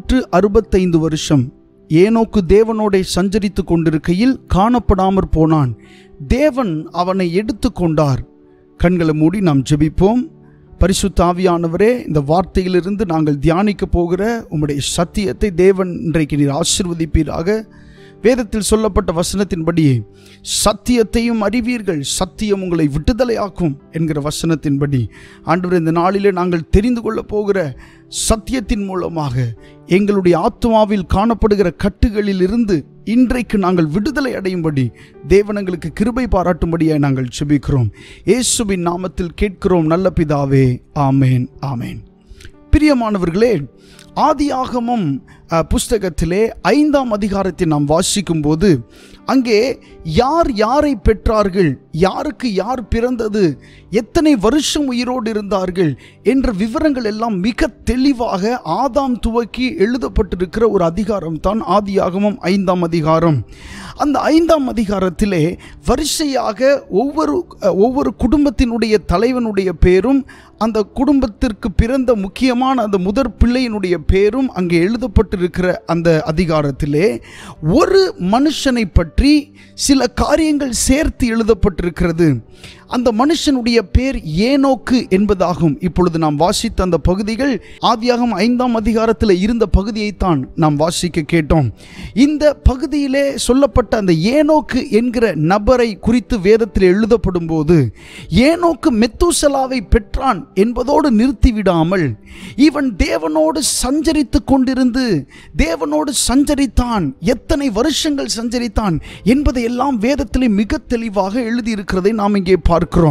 365 வருஷம். ஏனோக்கு தேவனோடே சஞ்சரித்து கொண்டிருக்கையில் காணப்படாமற் போனான். தேவன் அவனை எடுத்து கொண்டார். கண்களை மூடி நாம் ஜெபிப்போம். பரிசுத்த ஆவியானவரே, இந்த வார்த்தையிலிருந்து நாங்கள் தியானிக்க போகிற உம்முடைய சத்தியத்தை தேவன் இன்றைக்கு நீர் ஆசீர்வதிப்பீராக. வேதத்தில் சொல்லப்பட்ட வசனத்தின்படி சத்தியத்தையும் அறிவீர்கள், சத்தியம் உங்களை விடுதலையாக்கும் என்கிற வசனத்தின்படி ஆண்டவரே, இந்த நாளிலே நாங்கள் தெரிந்து கொள்ள போகிற சத்தியத்தின் மூலமாக எங்களுடைய ஆத்துமாவில் காணப்படுகிற கட்டுகளில் இருந்து இன்றைக்கு நாங்கள் விடுதலை அடையும்படி தேவன் எங்களுக்கு கிருபை பாராட்டும்படியாய் நாங்கள் ஜெபிக்கிறோம். இயேசுவின் நாமத்தில் கேட்கிறோம் நல்ல பிதாவே, ஆமேன், ஆமேன். பிரியமானவர்களே, ஆதியாகமம் புஸ்தகத்திலே 5ஆம் அதிகாரத்தை நாம் வாசிக்கும் போது அங்கே யார் யாரை பெற்றார்கள், யாருக்கு யார் பிறந்தது, எத்தனை வருஷம் உயிரோடு இருந்தார்கள் என்ற விவரங்கள் எல்லாம் மிக தெளிவாக ஆதாம் துவக்கி எழுதப்பட்டிருக்கிற ஒரு அதிகாரம் தான் ஆதியாகமம் 5ஆம் அதிகாரம். அந்த 5ஆம் அதிகாரத்திலே வரிசையாக ஒவ்வொரு குடும்பத்தினுடைய தலைவனுடைய பேரும் அந்த குடும்பத்திற்கு பிறந்த முக்கியமான அந்த முதற் பிள்ளையினுடைய பேரும் அங்கே எழுதப்பட்டிருக்கிற அந்த அதிகாரத்திலே ஒரு மனுஷனை பற்றி சில காரியங்கள் சேர்த்து எழுதப்பட்டிருக்கிறது. அந்த மனுஷனுடைய பேர் ஏனோக்கு என்பதாகும். இப்பொழுது நாம் வாசித்த அந்த பகுதிகள் ஆதியாகமம் 5ஆம் அதிகாரத்தில் இருந்த பகுதியைத்தான் நாம் வாசிக்க கேட்டோம். இந்த பகுதியிலே சொல்லப்பட்ட அந்த ஏனோக்கு என்கிற நபரை குறித்து வேதத்தில் எழுதப்படும் போது ஏனோக்கு மெத்தூசலாவை பெற்றான் என்பதோடு நிறுத்திவிடாமல் இவன் தேவனோடு சஞ்சரித்து கொண்டிருந்து தேவனோடு சஞ்சரித்தான், எத்தனை வருஷங்கள் சஞ்சரித்தான் என்பதை எல்லாம் வேதத்திலே மிக தெளிவாக எழுதியிருக்கிறதை நாம் இங்கே பார்க்கிறோம்.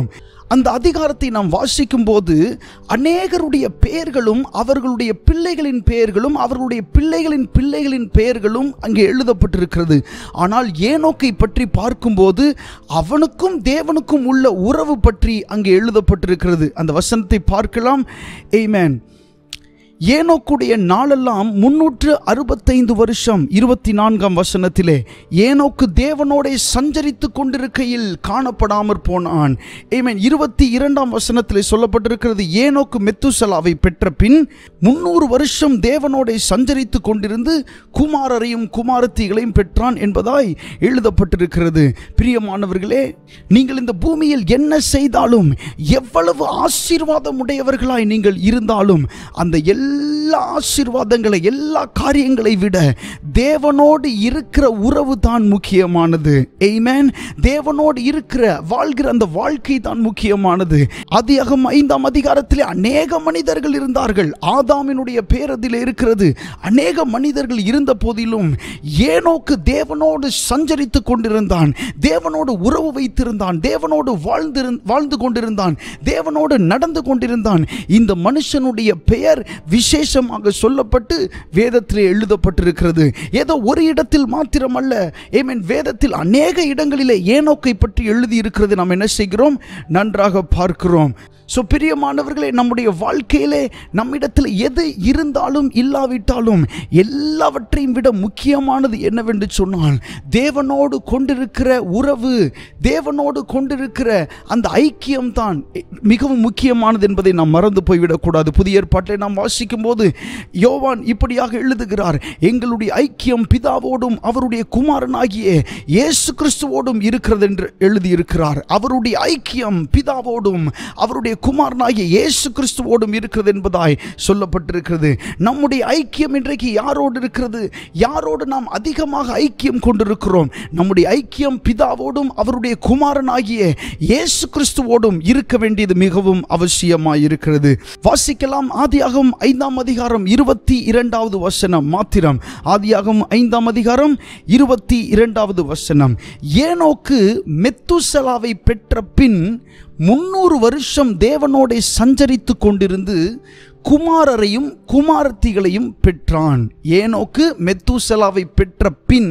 அந்த அதிகாரத்தை நாம் வாசிக்கும் போது அநேகருடைய பெயர்களும் அவர்களுடைய பிள்ளைகளின் பெயர்களும் அவர்களுடைய பிள்ளைகளின் பிள்ளைகளின் பெயர்களும் அங்கே எழுதப்பட்டிருக்கிறது. ஆனால் ஏனோக்கை பற்றி பார்க்கும்போது அவனுக்கும் தேவனுக்கும் உள்ள உறவு பற்றி அங்கே எழுதப்பட்டிருக்கிறது. அந்த வசனத்தை பார்க்கலாம். ஆமென். ஏனோக்குடைய நாளெல்லாம் 365 வருஷம். 24ஆம் வசனத்திலே ஏனோக்கு தேவனோடே சஞ்சரித்து கொண்டிருக்கையில் காணப்படாமற் போனான். ஆமென். 22ஆம் வசனத்திலே சொல்லப்பட்டிருக்கிறது, ஏனோக்கு மெத்துசலாவை பெற்ற பின் 300 வருஷம் தேவனோடே சஞ்சரித்து கொண்டிருந்து குமாரரையும் குமாரத்திகளையும் பெற்றான் என்பதாய் எழுதப்பட்டிருக்கிறது. பிரியமானவர்களே, நீங்கள் இந்த பூமியில் என்ன செய்தாலும், எவ்வளவு ஆசீர்வாதம் உடையவர்களாய் நீங்கள் இருந்தாலும், அந்த எல்லா ஆசீர்வாதங்களை, எல்லா காரியங்களை விட தேவனோடு இருக்கிற உறவு தான் முக்கியமானது. ஆமென். தேவனோடு இருக்கிற வாழ்கிற அந்த வாழ்க்கை தான் முக்கியமானது. ஆதியாகமம் 5ஆம் அதிகாரத்திலே அநேக மனிதர்கள் இருந்தார்கள். ஆதாமினுடைய பேர் அதில் இருக்கிறது. அநேக மனிதர்கள் இருந்த போதிலும் ஏனோக்கு தேவனோடு சஞ்சரித்து கொண்டிருந்தான், தேவனோடு உறவு வைத்திருந்தான், தேவனோடு வாழ்ந்து கொண்டிருந்தான், தேவனோடு நடந்து கொண்டிருந்தான். இந்த மனுஷனுடைய பெயர் விசேஷமாக சொல்லப்பட்டு வேதத்திலே எழுதப்பட்டிருக்கிறது. ஏதோ ஒரு இடத்தில் மாத்திரமல்ல, ஆமென், வேதத்தில் அநேக இடங்களிலே ஏனோக்கை பற்றி எழுதி இருக்கிறது. நாம் என்ன செய்கிறோம்? நன்றாக பார்க்கிறோம். ஸோ பிரியமானவர்களே, நம்முடைய வாழ்க்கையிலே நம்மிடத்தில் எது இருந்தாலும் இல்லாவிட்டாலும் எல்லாவற்றையும் விட முக்கியமானது என்னவென்று சொன்னால் தேவனோடு கொண்டிருக்கிற உறவு, தேவனோடு கொண்டிருக்கிற அந்த ஐக்கியம் தான் மிகவும் முக்கியமானது என்பதை நாம் மறந்து போய்விடக்கூடாது. புதிய ஏற்பாட்டை நாம் வாசிக்கும் போது யோவான் இப்படியாக எழுதுகிறார், எங்களுடைய ஐக்கியம் பிதாவோடும் அவருடைய குமாரனாகிய இயேசு கிறிஸ்துவோடும் இருக்கிறது என்று எழுதியிருக்கிறார். அவருடைய ஐக்கியம் பிதாவோடும் அவருடைய குமாரனாகிய இயேசு கிறிஸ்துவோடும் இருக்கிறது என்பதாய் சொல்லப்பட்டிருக்கிறது. நம்முடைய ஐக்கியம் இன்றைக்கு யாரோடு இருக்கிறது? யாரோடு நாம் அதிகமாக ஐக்கியம் கொண்டிருக்கிறோம்? நம்முடைய ஐக்கியம் பிதாவோடும் அவருடைய குமாரனாகிய இயேசு கிறிஸ்துவோடும் இருக்க வேண்டியது மிகவும் அவசியமாய் இருக்கிறது. வாசிக்கலாம். ஆதியாகமம் 5ஆம் அதிகாரம் 22வது வசனம் மாத்திரம். ஆதியாகமம் 5ஆம் அதிகாரம் 22வது வசனம். ஏனோக்கு மெத்துசலாவை பெற்ற பின் 300 வருஷம் தேவனோடே சஞ்சரித்து கொண்டிருந்து குமாரரையும் குமாரத்திகளையும் பெற்றான். ஏனோக்கு மெத்துசலாவை பெற்ற பின்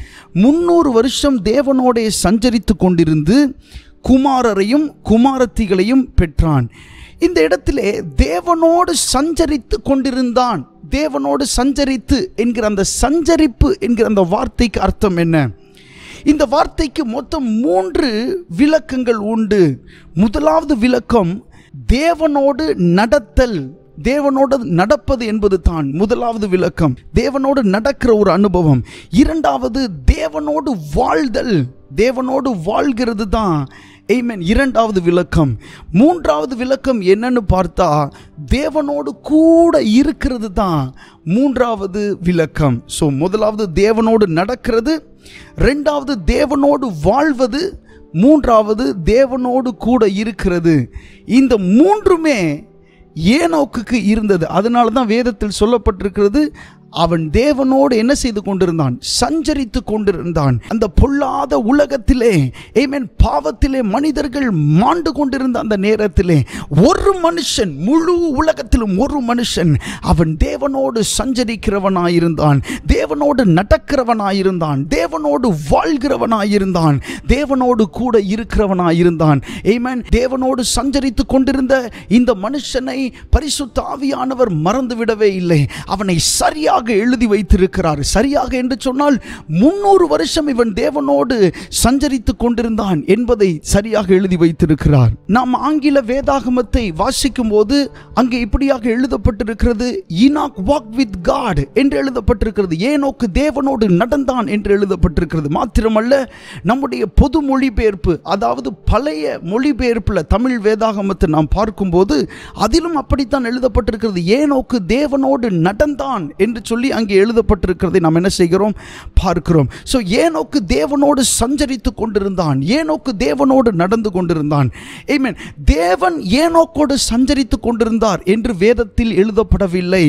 300 வருஷம் தேவனோடே சஞ்சரித்து கொண்டிருந்து குமாரரையும் குமாரத்திகளையும் பெற்றான். இந்த இடத்திலே தேவனோடு சஞ்சரித்து கொண்டிருந்தான். தேவனோடு சஞ்சரித்து என்கிற அந்த சஞ்சரிப்பு என்கிற அந்த வார்த்தைக்கு அர்த்தம் என்ன? இந்த வார்த்தைக்கு மொத்தம் 3 விளக்கங்கள் உண்டு. முதலாவது விளக்கம் தேவனோடு நடத்தல், தேவனோடு நடப்பது என்பது தான் முதலாவது விளக்கம். தேவனோடு நடக்கிற ஒரு அனுபவம். இரண்டாவது தேவனோடு வாழ்தல், தேவனோடு வாழ்கிறது தான் ஆமென் இரண்டாவது விளக்கம். மூன்றாவது விளக்கம் என்னன்னு பார்த்தா தேவனோடு கூட இருக்கிறது தான் மூன்றாவது விளக்கம். ஸோ முதலாவது தேவனோடு நடக்கிறது, ரெண்டாவது தேவனோடு வாழ்வது, மூன்றாவது தேவனோடு கூட இருக்கிறது. இந்த மூன்றுமே ஏனோக்குக்கு இருந்தது. அதனால தான் வேதத்தில் சொல்லப்பட்டிருக்கிறது, அவன் தேவனோடு என்ன செய்து கொண்டிருந்தான்? சஞ்சரித்து கொண்டிருந்தான். அந்த பொல்லாத உலகத்திலே ஆமென் பாவத்திலே மனிதர்கள் மாண்டு கொண்டிருந்த அந்த நேரத்திலே ஒரு மனுஷன், முழு உலகத்திலும் ஒரு மனுஷன் அவன் தேவனோடு சஞ்சரிக்கிறவனாயிருந்தான், தேவனோடு நடக்கிறவனாயிருந்தான், தேவனோடு வாழ்கிறவனாயிருந்தான், தேவனோடு கூட இருக்கிறவனாயிருந்தான். ஆமென். தேவனோடு சஞ்சரித்து கொண்டிருந்த இந்த மனுஷனை பரிசுத்த ஆவியானவர் மறந்துவிடவே இல்லை. அவனை சரியாக எழுதி வைத்திருக்கிறார். சரியாக என்று சொன்னால் 300 வருஷம் இவன் தேவனோடு சஞ்சரித்து கொண்டிருந்தான் என்பதை சரியாக எழுதி வைத்திருக்கிறார். நாம் ஆங்கில வேதாகமத்தை வாசிக்கும் போது அங்கே இப்படியாக எழுதப்பட்டிருக்கிறது, ஈனாக் வாக்ட் வித் காட் என்று எழுதப்பட்டிருக்கிறது. ஏனோக்கு தேவனோடு நடந்தான் என்று எழுதப்பட்டிருக்கிறது. மாத்திரமல்ல, நம்முடைய பொது மொழிபெயர்ப்பு, அதாவது பழைய மொழிபெயர்ப்புல தமிழ் வேதாகமத்தை நாம் பார்க்கும்போது அதிலும் அப்படித்தான் எழுதப்பட்டிருக்கிறது. ஏனோக்கு தேவனோடு நடந்தான் என்று சொல்லி அங்கே எழுதப்பட்டிருக்கிறதை நாம் என்ன செய்கிறோம்? பார்க்கிறோம். ஸோ ஏனோக்கு தேவனோடு சஞ்சரித்து கொண்டிருந்தான், ஏனோக்கு தேவனோடு நடந்து கொண்டிருந்தான். ஆமென். தேவன் ஏனோக்கோடு சஞ்சரித்து கொண்டிருந்தார் என்று வேதத்தில் எழுதப்படவில்லை.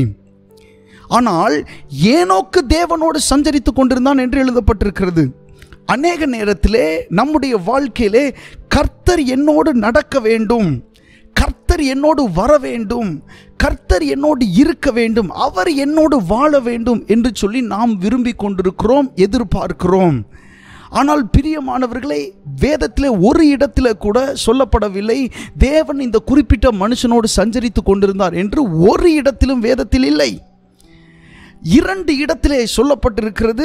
ஆனால் ஏனோக்கு தேவனோடு சஞ்சரித்து கொண்டிருந்தான் என்று எழுதப்பட்டிருக்கிறது. அநேக நேரத்திலே நம்முடைய வாழ்க்கையிலே கர்த்தர் என்னோடு நடக்க வேண்டும், கர்த்தர் என்னோடு வர வேண்டும், கர்த்தர் என்னோடு இருக்க வேண்டும், அவர் என்னோடு வாழ வேண்டும் என்று சொல்லி நாம் விரும்பி கொண்டிருக்கிறோம், எதிர்பார்க்கிறோம். ஆனால் பிரியமானவர்களே, வேதத்திலே ஒரு இடத்துல கூட சொல்லப்படவில்லை தேவன் இந்த குறிப்பிட்ட மனுஷனோடு சஞ்சரித்து கொண்டிருந்தார் என்று. ஒரு இடத்திலும் வேதத்தில் இல்லை. 2 இடத்திலே சொல்லப்பட்டிருக்கிறது.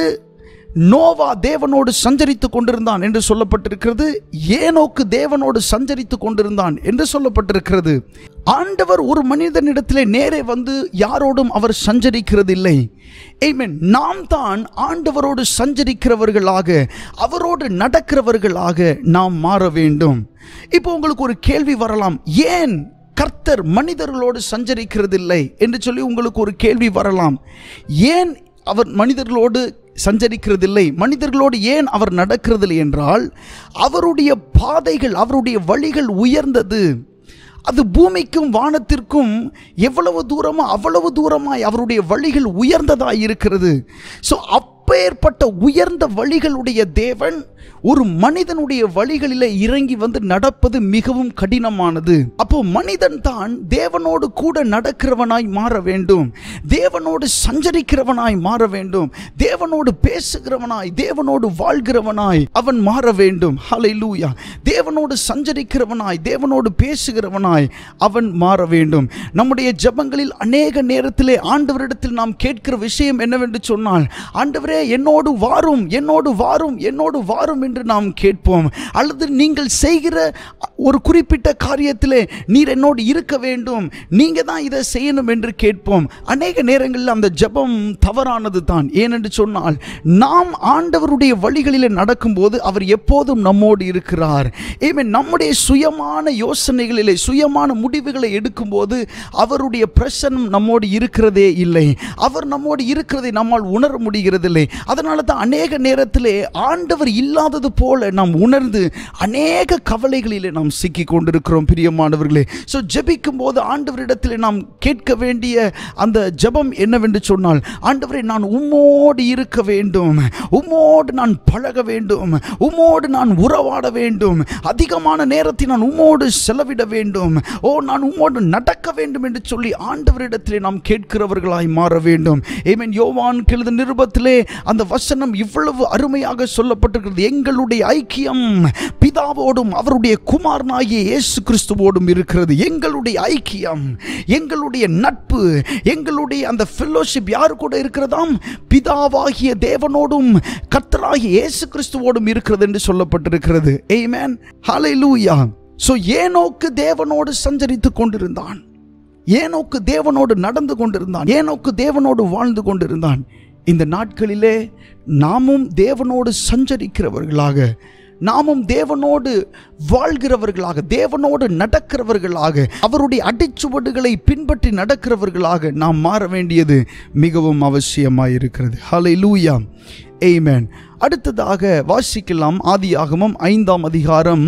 நோவா தேவனோடு சஞ்சரித்து கொண்டிருந்தான் என்று சொல்லப்பட்டிருக்கிறது. ஏனோக்கு தேவனோடு சஞ்சரித்து கொண்டிருந்தான் என்று சொல்லப்பட்டிருக்கிறது. ஆண்டவர் ஒரு மனிதனிடத்திலே நேரே வந்து யாரோடும் அவர் சஞ்சரிக்கிறதில்லை. ஆமென். நாம் தான் ஆண்டவரோடு சஞ்சரிக்கிறவர்களாக, அவரோடு நடக்கிறவர்களாக நாம் மாற வேண்டும். இப்போ உங்களுக்கு ஒரு கேள்வி வரலாம், ஏன் கர்த்தர் மனிதர்களோடு சஞ்சரிக்கிறதில்லை என்று சொல்லி உங்களுக்கு ஒரு கேள்வி வரலாம். ஏன் அவர் மனிதர்களோடு சஞ்சரிக்கிறதில்லை, மனிதர்களோடு ஏன் அவர் நடக்கிறதில்லை என்றால், அவருடைய பாதைகள், அவருடைய வழிகள் உயர்ந்தது. அது பூமிக்கும் வானத்திற்கும் எவ்வளவு தூரமோ அவ்வளவு தூரமாய் அவருடைய வழிகள் உயர்ந்ததாய் இருக்கிறது. ஸோ அப்பேற்பட்ட உயர்ந்த வழிகளுடைய தேவன் ஒரு மனிதனுடைய வழிகளில் இறங்கி வந்து நடப்பது மிகவும் கடினமானது. அப்போ மனிதன் தான் தேவனோடு கூட நடக்கிறவனாய் மாற வேண்டும், தேவனோடு சஞ்சரிக்கிறவனாய் மாற வேண்டும், தேவனோடு பேசுகிறவனாய், தேவனோடு வாழ்கிறவனாய் அவன் மாற வேண்டும். ஹல்லேலூயா. தேவனோடு சஞ்சரிக்கிறவனாய், தேவனோடு பேசுகிறவனாய் அவன் மாற வேண்டும். நம்முடைய ஜெபங்களில் அநேக நேரத்திலே ஆண்டவரிடத்தில் நாம் கேட்கிற விஷயம் என்னவென்று சொன்னால், ஆண்டவரே என்னோடு வாரும், என்னோடு வாரும், என்னோடு வாரும் என்று நாம் கேட்போம். அல்லது நீங்கள் செய்கிற ஒரு குறிப்பிட்ட காரியத்திலே நீர் என்னோடு இருக்க வேண்டும், நீங்க தான் இதை செய்யணும் என்று கேட்போம். அநேக நேரங்களில் அந்த ஜெபம் தவறானது தான். ஏனென்று சொன்னால், நாம் ஆண்டவருடைய வழிகளில் நடக்கும்போது அவர் எப்போதும் நம்மோடு இருக்கிறார். நம்முடைய சுயமான யோசனைகளிலே, சுயமான முடிவுகளை எடுக்கும்போது அவருடைய பிரசன்னம் நம்மோடு இருக்கிறதே இல்லை. அவர் நம்மோடு இருக்கிறதை நம்மால் உணர முடிகிறதில்லை. அதனால தான் அநேக நேரத்திலே ஆண்டவர் இல்லாதது போல நாம் உணர்ந்து அநேக கவலைகளிலே நாம் சிக்கி கொண்டிருக்கிறோம் பிரியமானவர்களே. ஸோ ஜெபிக்கும் போது ஆண்டவரிடத்தில் நாம் கேட்க வேண்டிய அந்த ஜெபம் என்னவென்று சொன்னால், ஆண்டவரே நான் உம்மோடு இருக்க வேண்டும், உம்மோடு நான் பழக வேண்டும், உம்மோடு நான் உறவாட வேண்டும், அதிகமான நேரத்தை நான் உம்மோடு செலவிட வேண்டும், நான் உம்மோடு நடக்க வேண்டும் என்று சொல்லி ஆண்டவரிடத்திலே நாம் கேட்கிறவர்களாய் மாற வேண்டும். ஆமென். யோவான் எழுதின நிருபத்திலே அந்த வசனம் இவ்வளவு அருமையாக சொல்லப்பட்டிருக்கிறது. எங்களுடைய ஐக்கியம் பிதாவோடும் அவருடைய குமாரனாகிய இயேசு கிறிஸ்துவோடும் இருக்கிறது. எங்களுடைய ஐக்கியம், எங்களுடைய நட்பு, எங்களுடைய அந்த ஃபெல்லோஷிப் யாரு கூட இருக்கிறதாம்? பிதாவாகிய தேவனோடும் கர்த்தராகிய இயேசு கிறிஸ்துவோடும் இருக்கிறது என்று சொல்லப்பட்டிருக்கிறது. ஆமென். ஹல்லேலூயா. சோ ஏனோக்கு தேவனோடு சஞ்சரித்து கொண்டிருந்தான், ஏனோக்கு தேவனோடு நடந்து கொண்டிருந்தான், ஏனோக்கு தேவனோடு வாழ்ந்து கொண்டிருந்தான். இந்த நாட்களிலே நாமும் தேவனோடு சஞ்சரிக்கிறவர்களாக, நாமும் தேவனோடு வாழ்கிறவர்களாக, தேவனோடு நடக்கிறவர்களாக, அவருடைய அடிச்சுவடுகளை பின்பற்றி நடக்கிறவர்களாக நாம் மாற வேண்டியது மிகவும் அவசியமாயிருக்கிறது. ஹல்லேலூயா. ஆமென். அடுத்ததாக வாசிக்கலாம். ஆதியாகமம் 5ஆம் அதிகாரம்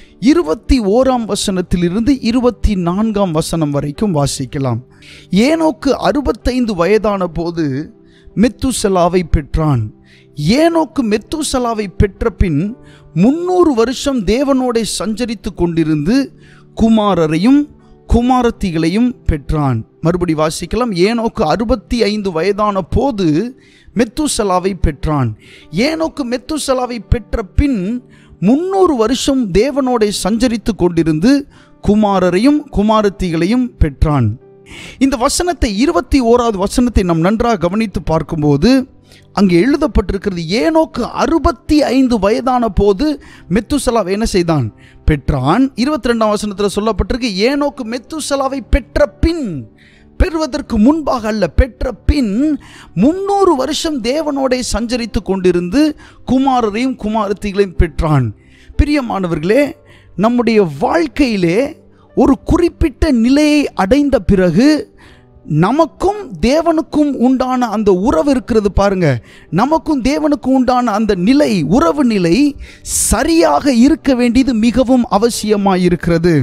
21ஆம் வசனத்திலிருந்து 24ஆம் வசனம் வரைக்கும் வாசிக்கலாம். ஏனோக்கு 65 வயதான போது மெத்துசலாவை பெற்றான். ஏனோக்கு மெத்துசலாவை பெற்ற பின் 300 வருஷம் தேவனோடே சஞ்சரித்து கொண்டிருந்து குமாரரையும் குமாரத்திகளையும் பெற்றான். மறுபடி வாசிக்கலாம். ஏனோக்கு 65 வயதான போது மெத்துசலாவை பெற்றான். ஏனோக்கு மெத்துசலாவை பெற்ற பின் 300 வருஷம் தேவனோடே சஞ்சரித்து கொண்டிருந்து குமாரரையும் குமாரத்திகளையும் பெற்றான். இந்த வசனத்தை 21வது வசனத்தை நாம் நன்றாக கவனித்து பார்க்கும்போது அங்கே எழுதப்பட்டிருக்கிறது, ஏனோக்கு 65 வயதான போது மெத்துசலாவை என்ன செய்தான்? பெற்றான். 22ஆம் வசனத்தில் சொல்லப்பட்டிருக்கு, ஏனோக்கு மெத்துசலாவை பெற்ற பின், பெறுவதற்கு முன்பாக அல்ல, பெற்ற பின் 300 வருஷம் தேவனோடே சஞ்சரித்து கொண்டிருந்து குமாரரையும் குமாரத்திகளையும் பெற்றான். பிரியமானவர்களே, நம்முடைய வாழ்க்கையிலே ஒரு குறிப்பிட்ட நிலையை அடைந்த பிறகு நமக்கும் தேவனுக்கும் உண்டான அந்த உறவு இருக்கிறது பாருங்க, நமக்கும் தேவனுக்கும் உண்டான அந்த நிலை, உறவு நிலை சரியாக இருக்க வேண்டியது மிகவும் அவசியமாயிருக்கிறது.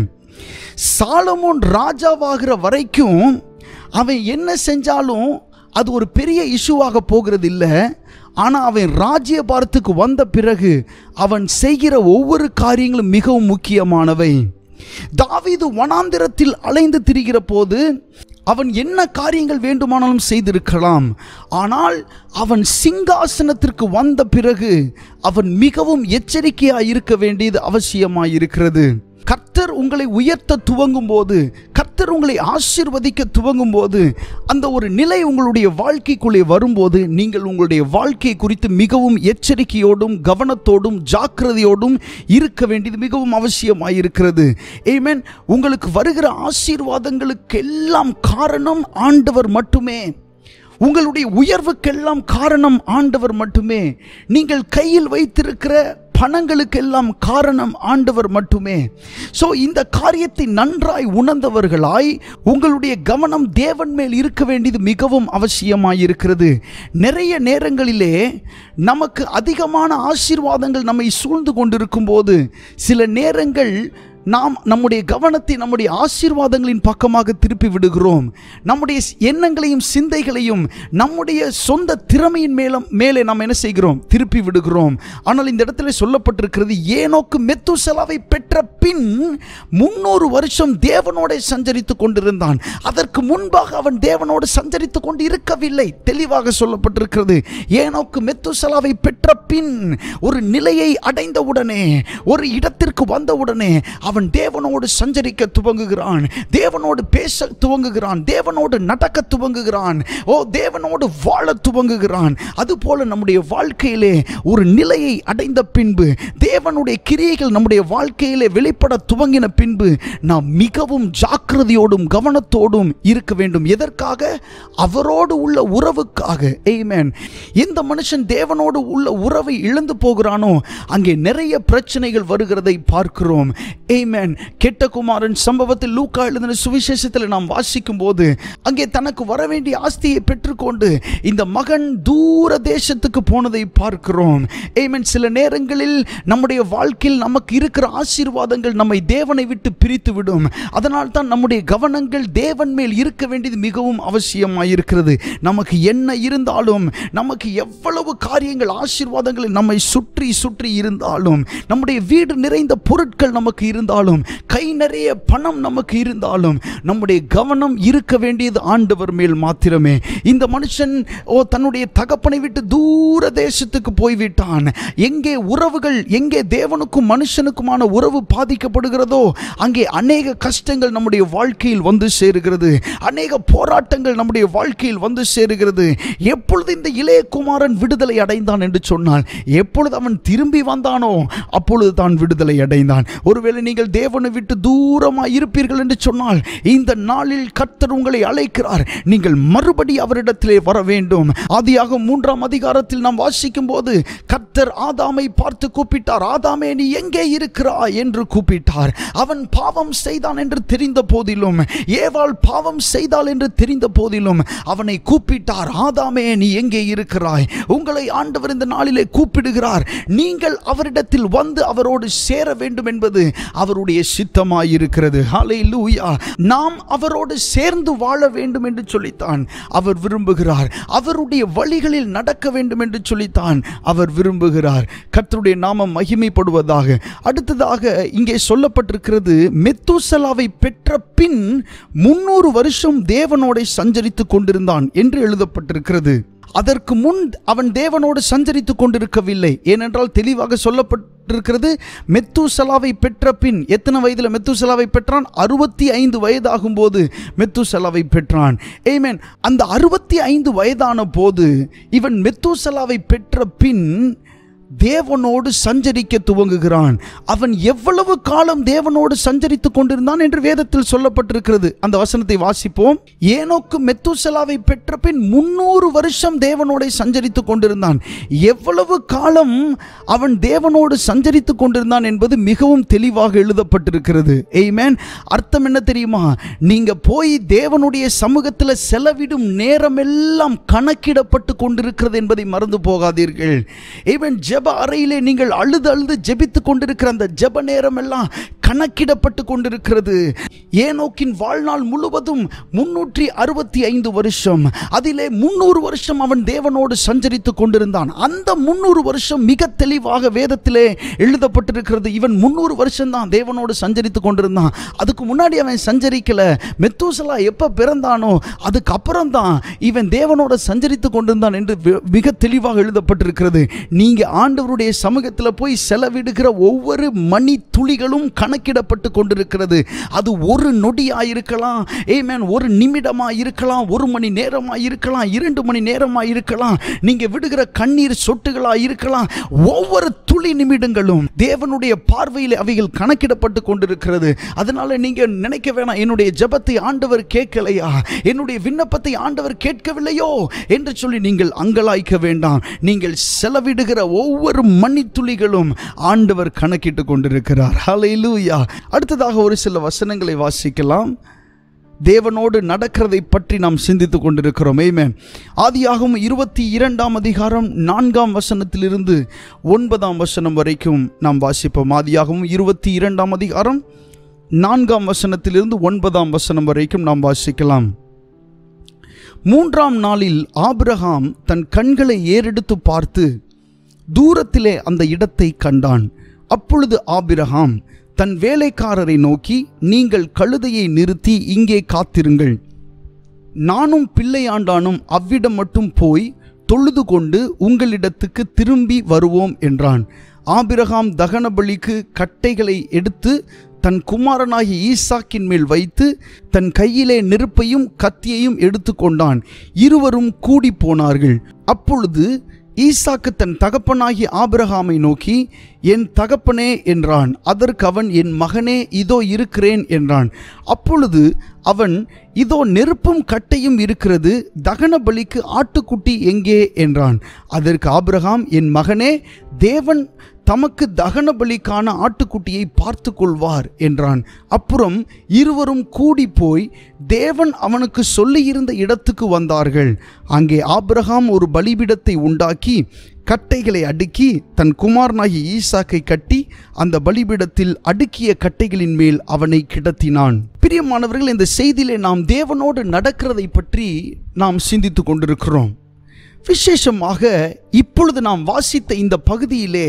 சாலமோன் ராஜாவாகிற வரைக்கும் அவன் என்ன செஞ்சாலும் அது ஒரு பெரிய இஷ்யூவாக போகிறது இல்லை. ஆனால் அவன் ராஜ்யபாரத்துக்கு வந்த பிறகு அவன் செய்கிற ஒவ்வொரு காரியங்களும் மிகவும் முக்கியமானவை. தாவீது வனாந்திரத்தில் அலைந்து திரிகிற போது அவன் என்ன காரியங்கள் வேண்டுமானாலும் செய்திருக்கலாம். ஆனால் அவன் சிங்காசனத்திற்கு வந்த பிறகு அவன் மிகவும் எச்சரிக்கையாக இருக்க வேண்டியது அவசியமாக இருக்கிறது. கர்த்தர் உங்களை உயர்த்த துவங்கும் போது, கர்த்தர் உங்களை ஆசீர்வதிக்க துவங்கும் போது, அந்த ஒரு நிலை உங்களுடைய வாழ்க்கைக்குள்ளே வரும்போது நீங்கள் உங்களுடைய வாழ்க்கை குறித்து மிகவும் எச்சரிக்கையோடும் கவனத்தோடும் ஜாக்கிரதையோடும் இருக்க வேண்டியது மிகவும் அவசியமாக இருக்கிறது. ஆமென். உங்களுக்கு வருகிற ஆசீர்வாதங்களுக்கெல்லாம் காரணம் ஆண்டவர் மட்டுமே. உங்களுடைய உயர்வுக்கெல்லாம் காரணம் ஆண்டவர் மட்டுமே. நீங்கள் கையில் வைத்திருக்கிற பணங்களுக்கெல்லாம் காரணம் ஆண்டவர் மட்டுமே. ஸோ இந்த காரியத்தை நன்றாய் உணர்ந்தவர்களாய் உங்களுடைய கவனம் தேவன் மேல் இருக்க வேண்டியது மிகவும் அவசியமாக இருக்கிறது. நிறைய நேரங்களிலே நமக்கு அதிகமான ஆசீர்வாதங்கள் நம்மை சூழ்ந்து கொண்டிருக்கும் போது சில நேரங்கள் நாம் நம்முடைய கவனத்தை நம்முடைய ஆசீர்வாதங்களின் பக்கமாக திருப்பி விடுகிறோம். நம்முடைய எண்ணங்களையும் சிந்தைகளையும் நம்முடைய சொந்த திறமையின் மேலே நாம் என்ன செய்கிறோம்? திருப்பி விடுகிறோம். ஆனால் இந்த இடத்துல சொல்லப்பட்டிருக்கிறது, ஏனோக்கு மெத்தூசலாவை பெற்ற பின் 300 வருஷம் தேவனோடு சஞ்சரித்து கொண்டிருந்தான். அதற்கு முன்பாக அவன் தேவனோடு சஞ்சரித்து கொண்டு இருக்கவில்லை. தெளிவாக சொல்லப்பட்டிருக்கிறது, ஏனோக்கு மெத்தூசலாவை பெற்ற பின் ஒரு நிலையை அடைந்தவுடனே, ஒரு இடத்திற்கு வந்தவுடனே அவன் தேவனோடு சஞ்சரிக்க துவங்குகிறான், தேவனோடு பேச துவங்குகிறான், தேவனோடு நடக்க துவங்குகிறான், தேவனோடு வாழ துவங்குகிறான். அதுபோல நம்முடைய வாழ்க்கையிலே ஒரு நிலையை அடைந்த பின்பு, தேவனுடைய கிரியைகள் நம்முடைய வாழ்க்கையிலே வெளிப்பட துவங்கின பின்பு நாம் மிகவும் ஜாக்கிரதையோடும் கவனத்தோடும் இருக்க வேண்டும். எதற்காக? அவரோடு உள்ள உறவுக்காக. ஆமென். எந்த மனுஷன் தேவனோடு உள்ள உறவை இழந்து போகிறானோ அங்கே நிறைய பிரச்சனைகள் வருகிறதை பார்க்கிறோம். ஆமென். கெட்ட குமாரன் சம்பவத்தில் லூக்கா எழுதின சுவிசேஷத்தில் நாம் வாசிக்கும் போது அங்கே தனக்கு வர வேண்டிய ஆஸ்தியை பெற்றுக்கொண்டு இந்த மகன் தூர தேசத்துக்கு போனதை பார்க்கிறோம். ஆமென். சில நேரங்களில் நம்முடைய வாழ்க்கையில் நமக்கு இருக்கிற ஆசீர்வாதங்கள் நம்மை தேவனை விட்டு பிரித்து விடும். அதனால் தான் நம்முடைய கவனங்கள் தேவன் மேல் இருக்க வேண்டியது மிகவும் அவசியமாக இருக்கிறது. நமக்கு என்ன இருந்தாலும், நமக்கு எவ்வளவு காரியங்கள் ஆசீர்வாதங்கள் நம்மை சுற்றி சுற்றி இருந்தாலும், நம்முடைய வீடு நிறைந்த பொருட்கள் நமக்கு இருந்தாலும், கை நிறைய பணம் நமக்கு இருந்தாலும், நம்முடைய கவனம் இருக்க வேண்டியது ஆண்டவர் மேல் மாத்திரமே. இந்த மனுஷன் தன்னுடைய தகப்பனை விட்டு தூர தேசத்துக்கு போய்விட்டான். எங்கே உறவுகள், எங்கே தேவனுக்கும் மனுஷனுக்குமான உறவு பாதிக்கப்படுகிறதோ அங்கே அநேக கஷ்டங்கள் நம்முடைய வாழ்க்கையில் வந்து சேருகிறது, அநேக போராட்டங்கள் நம்முடைய வாழ்க்கையில் வந்து சேருகிறது. எப்பொழுது இந்த இளைய குமாரன் விடுதலை அடைந்தான் என்று சொன்னால், எப்பொழுது அவன் திரும்பி வந்தானோ அப்பொழுது தான் விடுதலை அடைந்தான். ஒருவேளை நீங்கள் தேவனை விட்டு தூரமாக இருப்பீர்கள் என்று சொன்னால் இந்த நாளில் கர்த்தர் உங்களை அழைக்கிறார். நீங்கள் மறுபடி அவரிடத்திலே வர வேண்டும். ஆதியாகமம் 3ஆம் அதிகாரத்தில் நாம் வாசிக்கும் போது கர்த்தர் ஆதாமை பார்த்து கூப்பிட்டார். ஆதாமே, நீ எங்கே இருக்கிறாய் என்று கூப்பிட்டார். அவன் பாவம் செய்தான் என்று தெரிந்த போதிலும், ஏவாள் பாவம் செய்தாள் என்று தெரிந்த போதிலும் அவனை கூப்பிட்டார். ஆதாமே, நீ எங்கே இருக்கிறாய்? உங்களை ஆண்டவர் இந்த நாளிலே கூப்பிடுகிறார். நீங்கள் அவரிடத்தில் வந்து அவரோடு சேர வேண்டும் என்பது அவருடைய சித்தமாயிருக்கிறது. ஹல்லேலூயா. நாம் அவரோடு சேர்ந்து வாழ வேண்டும் என்று சொல்லித்தான் அவர் விரும்புகிறார். அவருடைய வழிகளில் நடக்க வேண்டும் என்று சொல்லித்தான் அவர் விரும்புகிறார். கர்த்தருடைய நாமம் மகிமைப்படுவதாக. அடுத்ததாக இங்கே சொல்லப்பட்டிருக்கிறது, மெத்தூசலாவை பெற்ற பின் 300 வருஷம் தேவனோடு சஞ்சரித்துக் கொண்டிருந்தான் என்று எழுதப்பட்டிருக்கிறது. அதற்கு முன் அவன் தேவனோடு சஞ்சரித்துக் கொண்டிருக்கவில்லை. ஏனென்றால் தெளிவாக சொல்லப்பட்டிருக்கிறது, மெத்தூசலாவை பெற்ற பின், எத்தனை வயதில் மெத்தூசலாவை பெற்றான்? 65 வயதாகும் போது மெத்தூசலாவை பெற்றான். ஆமென். அந்த 65 வயதான போது இவன் மெத்தூசலாவை பெற்ற பின் தேவனோடு சஞ்சரிக்க துவங்குகிறான். அவன் எவ்வளவு காலம் தேவனோடு சஞ்சரித்துக் கொண்டிருந்தான் என்று வேதத்தில் சொல்லப்பட்டிருக்கிறது. அந்த வசனத்தை வாசிப்போம். ஏனோக்கு மெத்தூசலாவை பெற்ற பின் 300 வருஷம் தேவனோடு சஞ்சரித்துக் கொண்டிருந்தான். எவ்வளவு காலம் அவன் தேவனோடு சஞ்சரித்துக் கொண்டிருந்தான் என்பது மிகவும் தெளிவாக எழுதப்பட்டிருக்கிறது. ஆமென். அர்த்தம் என்ன தெரியுமா? நீங்க போய் தேவனுடைய சமூகத்தில் செலவிடும் நேரமெல்லாம் கணக்கிடப்பட்டு கொண்டிருக்கிறது என்பதை மறந்து போகாதீர்கள். ஆமென். ஜெப அறையிலே நீங்கள் அழுது அழுது ஜெபித்துக் கொண்டிருக்கிற அந்த ஜெப நேரம் எல்லாம் கணக்கிடப்பட்டு கொண்டிருக்கிறது. ஏனோக்கின் வாழ்நாள் முழுவதும் 365 வருஷம், அதிலே 300 வருஷம் அவன் தேவனோடு சஞ்சரித்து கொண்டிருந்தான். அந்த 300 வருஷம் மிக தெளிவாக வேதத்திலே எழுதப்பட்டிருக்கிறது. இவன் 300 வருஷம் தான் தேவனோடு சஞ்சரித்து கொண்டிருந்தான். அதுக்கு முன்னாடி அவன் சஞ்சரிக்கல. மெத்தூசலா எப்ப பிறந்தானோ அதுக்கப்புறம் தான் இவன் தேவனோடு சஞ்சரித்து கொண்டிருந்தான் என்று மிக தெளிவாக எழுதப்பட்டிருக்கிறது. நீங்க ஆண்டவருடைய சமூகத்தில் போய் செலவிடுகிற ஒவ்வொரு மணி துளிகளும் கணக்கிடப்பட்டு கொண்டிருக்கிறது. அது ஒரு நொடியாயிருக்கலாம், ஆமென், ஒரு நிமிடமாயிருக்கலாம், 1 மணி நேரமாயிருக்கலாம், 2 மணி நேரமாயிருக்கலாம், நீங்க விடுகிற கண்ணீர் சொட்டுகளாயிருக்கலாம். ஒவ்வொரு துளி நிமிடங்களும் தேவனுடைய பார்வையில் அவைகள் கணக்கிடப்பட்டு கொண்டிருக்கிறது. அதனால நீங்க நினைக்க வேணாம், என்னுடைய ஜெபத்தை ஆண்டவர் கேட்கலையா, என்னுடைய விண்ணப்பத்தை ஆண்டவர் கேட்கவில்லையோ என்று சொல்லி நீங்கள் அங்கலாய்க்க வேண்டாம். நீங்கள் செலவிடுகிற ஒவ்வொரு மணி துளிகளும் ஆண்டவர் கணக்கிட்டு கொண்டிருக்கிறார். ஹல்லேலூயா. அடுத்ததாக ஒரு சில வசனங்களை வாசிக்கலாம். தேவனோடு நடக்கிறதை பற்றி நாம் சிந்தித்துக் கொண்டிருக்கிறோம். ஆமென். ஆதியாகமம் 22ஆம் அதிகாரம் 4ஆம் வசனத்திலிருந்து 9ஆம் வசனம் வரைக்கும் நாம் வாசிப்போம். ஆதியாகமம் 22ஆம் அதிகாரம் 4ஆம் வசனத்திலிருந்து 9ஆம் வசனம் வரைக்கும் நாம் வாசிக்கலாம். 3ஆம் நாளில் ஆபிரகாம் தன் கண்களை ஏறெடுத்து பார்த்து தூரத்திலே அந்த இடத்தை கண்டான். அப்பொழுது ஆபிரகாம் தன் வேலைக்காரரை நோக்கி, நீங்கள் கழுதையை நிறுத்தி இங்கே காத்திருங்கள், நானும் பிள்ளையாண்டானும் அவ்விடம் மட்டும் போய் தொழுது கொண்டு உங்களிடத்துக்கு திரும்பி வருவோம் என்றான். ஆபிரகாம் தகன பலிக்கு கட்டைகளை எடுத்து தன் குமாரனாகிய ஈசாக்கின் மேல் வைத்து தன் கையிலே நெருப்பையும் கத்தியையும் எடுத்து கொண்டான். இருவரும் கூடி போனார்கள். அப்பொழுது ஈசாக்கு தன் தகப்பனாகிய ஆபிரகாமை நோக்கி, என் தகப்பனே என்றான். அதற்கு அவன், என் மகனே, இதோ இருக்கிறேன் என்றான். அப்பொழுது அவன், இதோ நெருப்பும் கட்டையும் இருக்கிறது, தகன பலிக்கு ஆட்டுக்குட்டி எங்கே என்றான். அதற்கு ஆபிரகாம், என் மகனே, தேவன் தமக்கு தகன பலிக்கான ஆட்டுக்குட்டியை பார்த்து கொள்வார் என்றான். அப்புறம் இருவரும் கூடி போய் தேவன் அவனுக்கு சொல்லியிருந்த இடத்துக்கு வந்தார்கள். அங்கே ஆபிரகாம் ஒரு பலிபீடத்தை உண்டாக்கி கட்டைகளை அடுக்கி தன் குமாரனாகிய ஈசாக்கை கட்டி அந்த பலிபீடத்தில் அடுக்கிய கட்டைகளின் மேல் அவனை கிடத்தினான். பிரியமானவர்கள், இந்த செய்தியிலே நாம் தேவனோடு நடக்கிறதை பற்றி நாம் சிந்தித்து கொண்டிருக்கிறோம். விசேஷமாக இப்பொழுது நாம் வாசித்த இந்த பகுதியிலே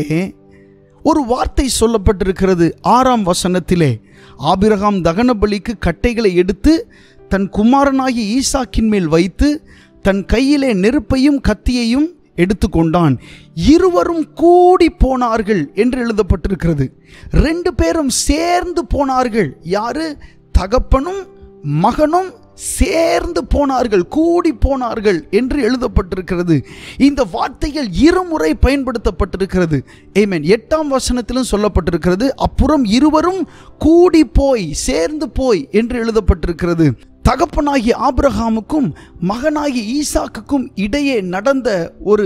ஒரு வார்த்தை சொல்லப்பட்டிருக்கிறது. 6ஆம் வசனத்திலே ஆபிரகாம் தகன பலிக்கு கட்டைகளை எடுத்து தன் குமாரனாகிய ஈசாக்கின் மேல் வைத்து தன் கையிலே நெருப்பையும் கத்தியையும் எடுத்துக்கொண்டான். இருவரும் கூடி போனார்கள் என்று எழுதப்பட்டிருக்கிறது. 2 பேரும் சேர்ந்து போனார்கள். யாரு? தகப்பனும் மகனும் சேர்ந்து போனார்கள், கூடி போனார்கள் என்று எழுதப்பட்டிருக்கிறது. இந்த வார்த்தைகள் இருமுறை பயன்படுத்தப்பட்டிருக்கிறது. ஆமென். 8ஆம் வசனத்திலும் சொல்லப்பட்டிருக்கிறது, அப்புறம் இருவரும் கூடி போய், சேர்ந்து போய் என்று எழுதப்பட்டிருக்கிறது. தகப்பனாகிய ஆபிரகாமுக்கும் மகனாகிய ஈசாக்குக்கும் இடையே நடந்த ஒரு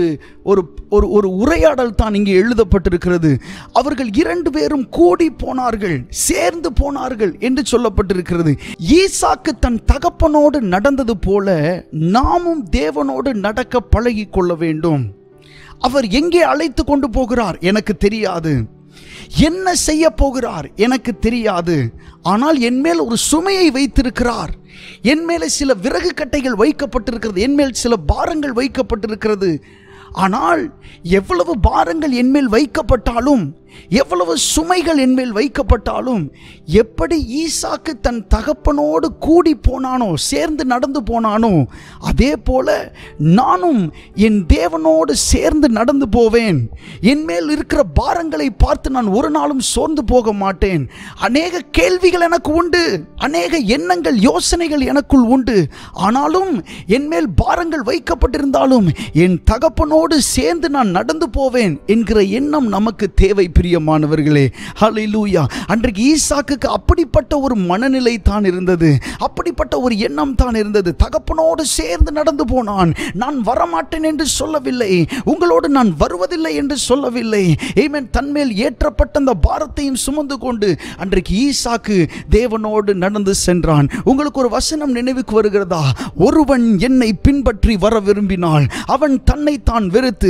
உரையாடல் தான் இங்கே எழுதப்பட்டிருக்கிறது. அவர்கள் 2 பேரும் கூடி போனார்கள், சேர்ந்து போனார்கள் என்று சொல்லப்பட்டிருக்கிறது. ஈசாக்கு தன் தகப்பனோடு நடந்தது போல நாமும் தேவனோடு நடக்க பழகி கொள்ள வேண்டும். அவர் எங்கே அழைத்து கொண்டு போகிறார் எனக்கு தெரியாது, என்ன செய்ய போகிறார் எனக்கு தெரியாது. ஆனால் என் மேல் ஒரு சுமையை வைத்திருக்கிறார். என் மேலே சில விறகு கட்டைகள் வைக்கப்பட்டிருக்கிறது, என் மேல் சில பாரங்கள் வைக்கப்பட்டிருக்கிறது. ஆனால் எவ்வளவு பாரங்கள் என் மேல் வைக்கப்பட்டாலும், எவ்வளவு சுமைகள் என் மேல் வைக்கப்பட்டாலும், எப்படி ஈசாக்கு தன் தகப்பனோடு கூடி போனானோ, சேர்ந்து நடந்து போனானோ, அதே போல நானும் என் தேவனோடு சேர்ந்து நடந்து போவேன். என் மேல் இருக்கிற பாரங்களை பார்த்து நான் ஒரு நாளும் சோர்ந்து போக மாட்டேன். அநேக கேள்விகள் எனக்கு உண்டு, அநேக எண்ணங்கள் யோசனைகள் எனக்குள் உண்டு. ஆனாலும் என் மேல் பாரங்கள் வைக்கப்பட்டிருந்தாலும் என் தகப்பனோடு சேர்ந்து நான் நடந்து போவேன் என்கிற எண்ணம் நமக்கு தேவை. பிரியமானவர்களே, ஹல்லேலூயா. அன்றைக்கு ஈசாக்குக்கு அப்படிப்பட்ட ஒரு மனநிலை தான் இருந்தது, அப்படிப்பட்ட ஒரு எண்ணம் தான் இருந்தது. தகப்பனோடு சேர்ந்து நடந்து போனான். நான் வரமாட்டேன் என்று சொல்லவில்லை, உங்களோடு நான் வருவதில்லை என்று சொல்லவில்லை. ஆமென். தன்மேல் ஏற்றப்பட்ட அந்த பாரத்தையும் சுமந்து கொண்டு அன்றைக்கு ஈசாக்கு தேவனோடு நடந்து சென்றான். உங்களுக்கு ஒரு வசனம் நினைவுக்கு வருகிறதா? ஒருவன் என்னை பின்பற்றி வர விரும்பினால் அவன் தன்னை தான் வெறுத்து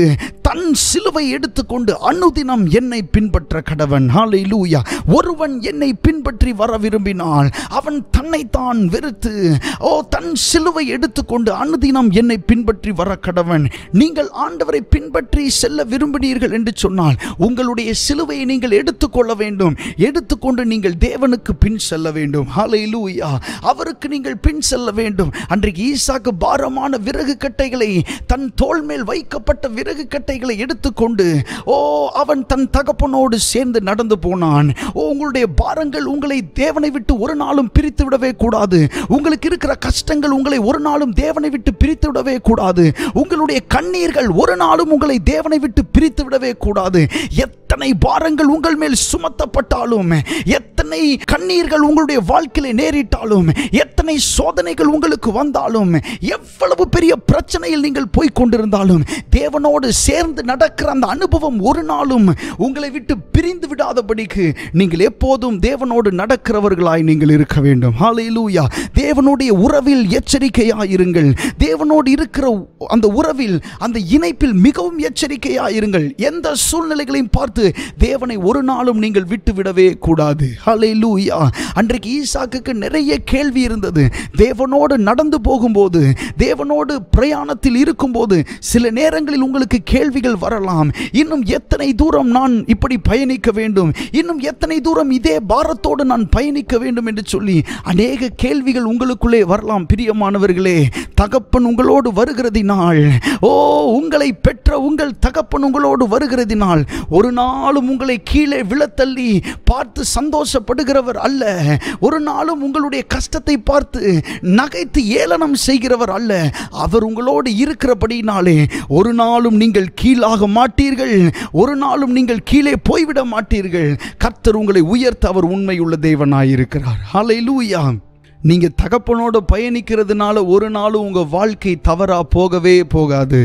தன் சிலுவை எடுத்துக்கொண்டு அனுதினம் என்னை பின்பற்ற கடவன். ஹல்லேலூயா. ஒருவன் என்னை பின்பற்றி வர விரும்பினால் அவன் தன்னைத்தான் வெறுத்து தன் சிலுவை எடுத்துக்கொண்டு அனுதினம் என்னை பின்பற்றி வர கடவன். நீங்கள் ஆண்டவரை பின்பற்றி செல்ல விரும்பினீர்கள் என்று சொன்னால் உங்களுடைய சிலுவையை நீங்கள் எடுத்துக்கொள்ள வேண்டும். எடுத்துக்கொண்டு நீங்கள் தேவனுக்கு பின் செல்ல வேண்டும். ஹல்லேலூயா. அவருக்கு நீங்கள் பின் செல்ல வேண்டும். அன்றைக்கு ஈசாக்கு பாரமான விறகு கட்டைகளை, தன் தோள் மேல் வைக்கப்பட்ட விறகு கட்டைகளை எடுத்துக்கொண்டு அவன் தன் தகப்பனோடு சேர்ந்து நடந்து போனான். உங்களுடைய பாரங்கள் உங்களை தேவனை விட்டு ஒரு நாளும் பிரித்து விடவே கூடாது. உங்களுக்கு இருக்கிற கஷ்டங்கள் உங்களை ஒரு நாளும் தேவனை விட்டு பிரித்து விடவே கூடாது. உங்களுடைய கண்ணீர்கள் ஒரு நாளும் உங்களை தேவனை விட்டு பிரித்து விடவே கூடாது. எத்தனை பாரங்கள் உங்கள் மேல் சுமத்தப்பட்டாலும், எத்தனை கண்ணீர்கள் உங்களுடைய வாழ்க்கையிலே நேரிட்டாலும், எத்தனை சோதனைகள் உங்களுக்கு வந்தாலும், எவ்வளவு பெரிய பிரச்சனையில் நீங்கள் போய் கொண்டிருந்தாலும், தேவனோடு சேர்ந்து நடக்கிற அந்த அனுபவம் ஒரு நாளும் உங்களை விட்டு பிரிந்து விடாதபடிக்கு நீங்கள் எப்போதும் தேவனோடு நடக்கிறவர்களாய் நீங்கள் இருக்க வேண்டும். ஹல்லேலூயா. தேவனுடைய உறவில் எச்சரிக்கையாயிருங்கள். தேவனோடு இருக்கிற அந்த உறவில், அந்த இணைப்பில் மிகவும் எச்சரிக்கையாயிருங்கள். எந்த சூழ்நிலைகளையும் பார்த்து தேவனை ஒரு நாளும் நீங்கள் விட்டு விடவே கூடாது. ஹல்லேலூயா. அன்றைக்கு ஈசாக்குக்கு நிறைய கேள்வி இருந்தது. தேவனோடு நடந்து போகும்போது, தேவனோடு பிரயாணத்தில் இருக்கும்போது சில நேரங்களில் உங்களுக்கு கேள்விகள் வரலாம். இன்னும் எத்தனை தூரம் நான் இப்படி பயணிக்க வேண்டும், இன்னும் எத்தனை தூரம் இதே பாரத்தோடு நான் பயணிக்க வேண்டும் என்று சொல்லி அநேக கேள்விகள் உங்களுக்குள்ளே வரலாம். பிரியமானவர்களே, தகப்பன் உங்களோடு வருகிறதினால், உங்களை பெற்ற உங்கள் தகப்பன் உங்களோடு வருகிறதினால் ஒரு நாளும் உங்களை கீழே விழத்தள்ளி பார்த்து சந்தோஷப்படுகிறவர் அல்ல. ஒரு நாளும் உங்களுடைய கஷ்டத்தை பார்த்து நகைத்து ஏளனம் செய்கிறவர் அல்ல. அவர் உங்களோடு இருக்கிறபடினாலே ஒரு நாளும் நீங்கள் கீழாக மாட்டீர்கள். ஒரு நாளும் நீங்கள் கீழே போய்விட மாட்டீர்கள். கர்த்தர் உங்களை உயர்த்த அவர் உண்மையுள்ள தேவனாயிருக்கிறார். ஹல்லேலூயா. நீங்க தகப்பனோடு பயணிக்கிறதுனால ஒரு நாளும் உங்க வாழ்க்கை தவறா போகவே போகாது.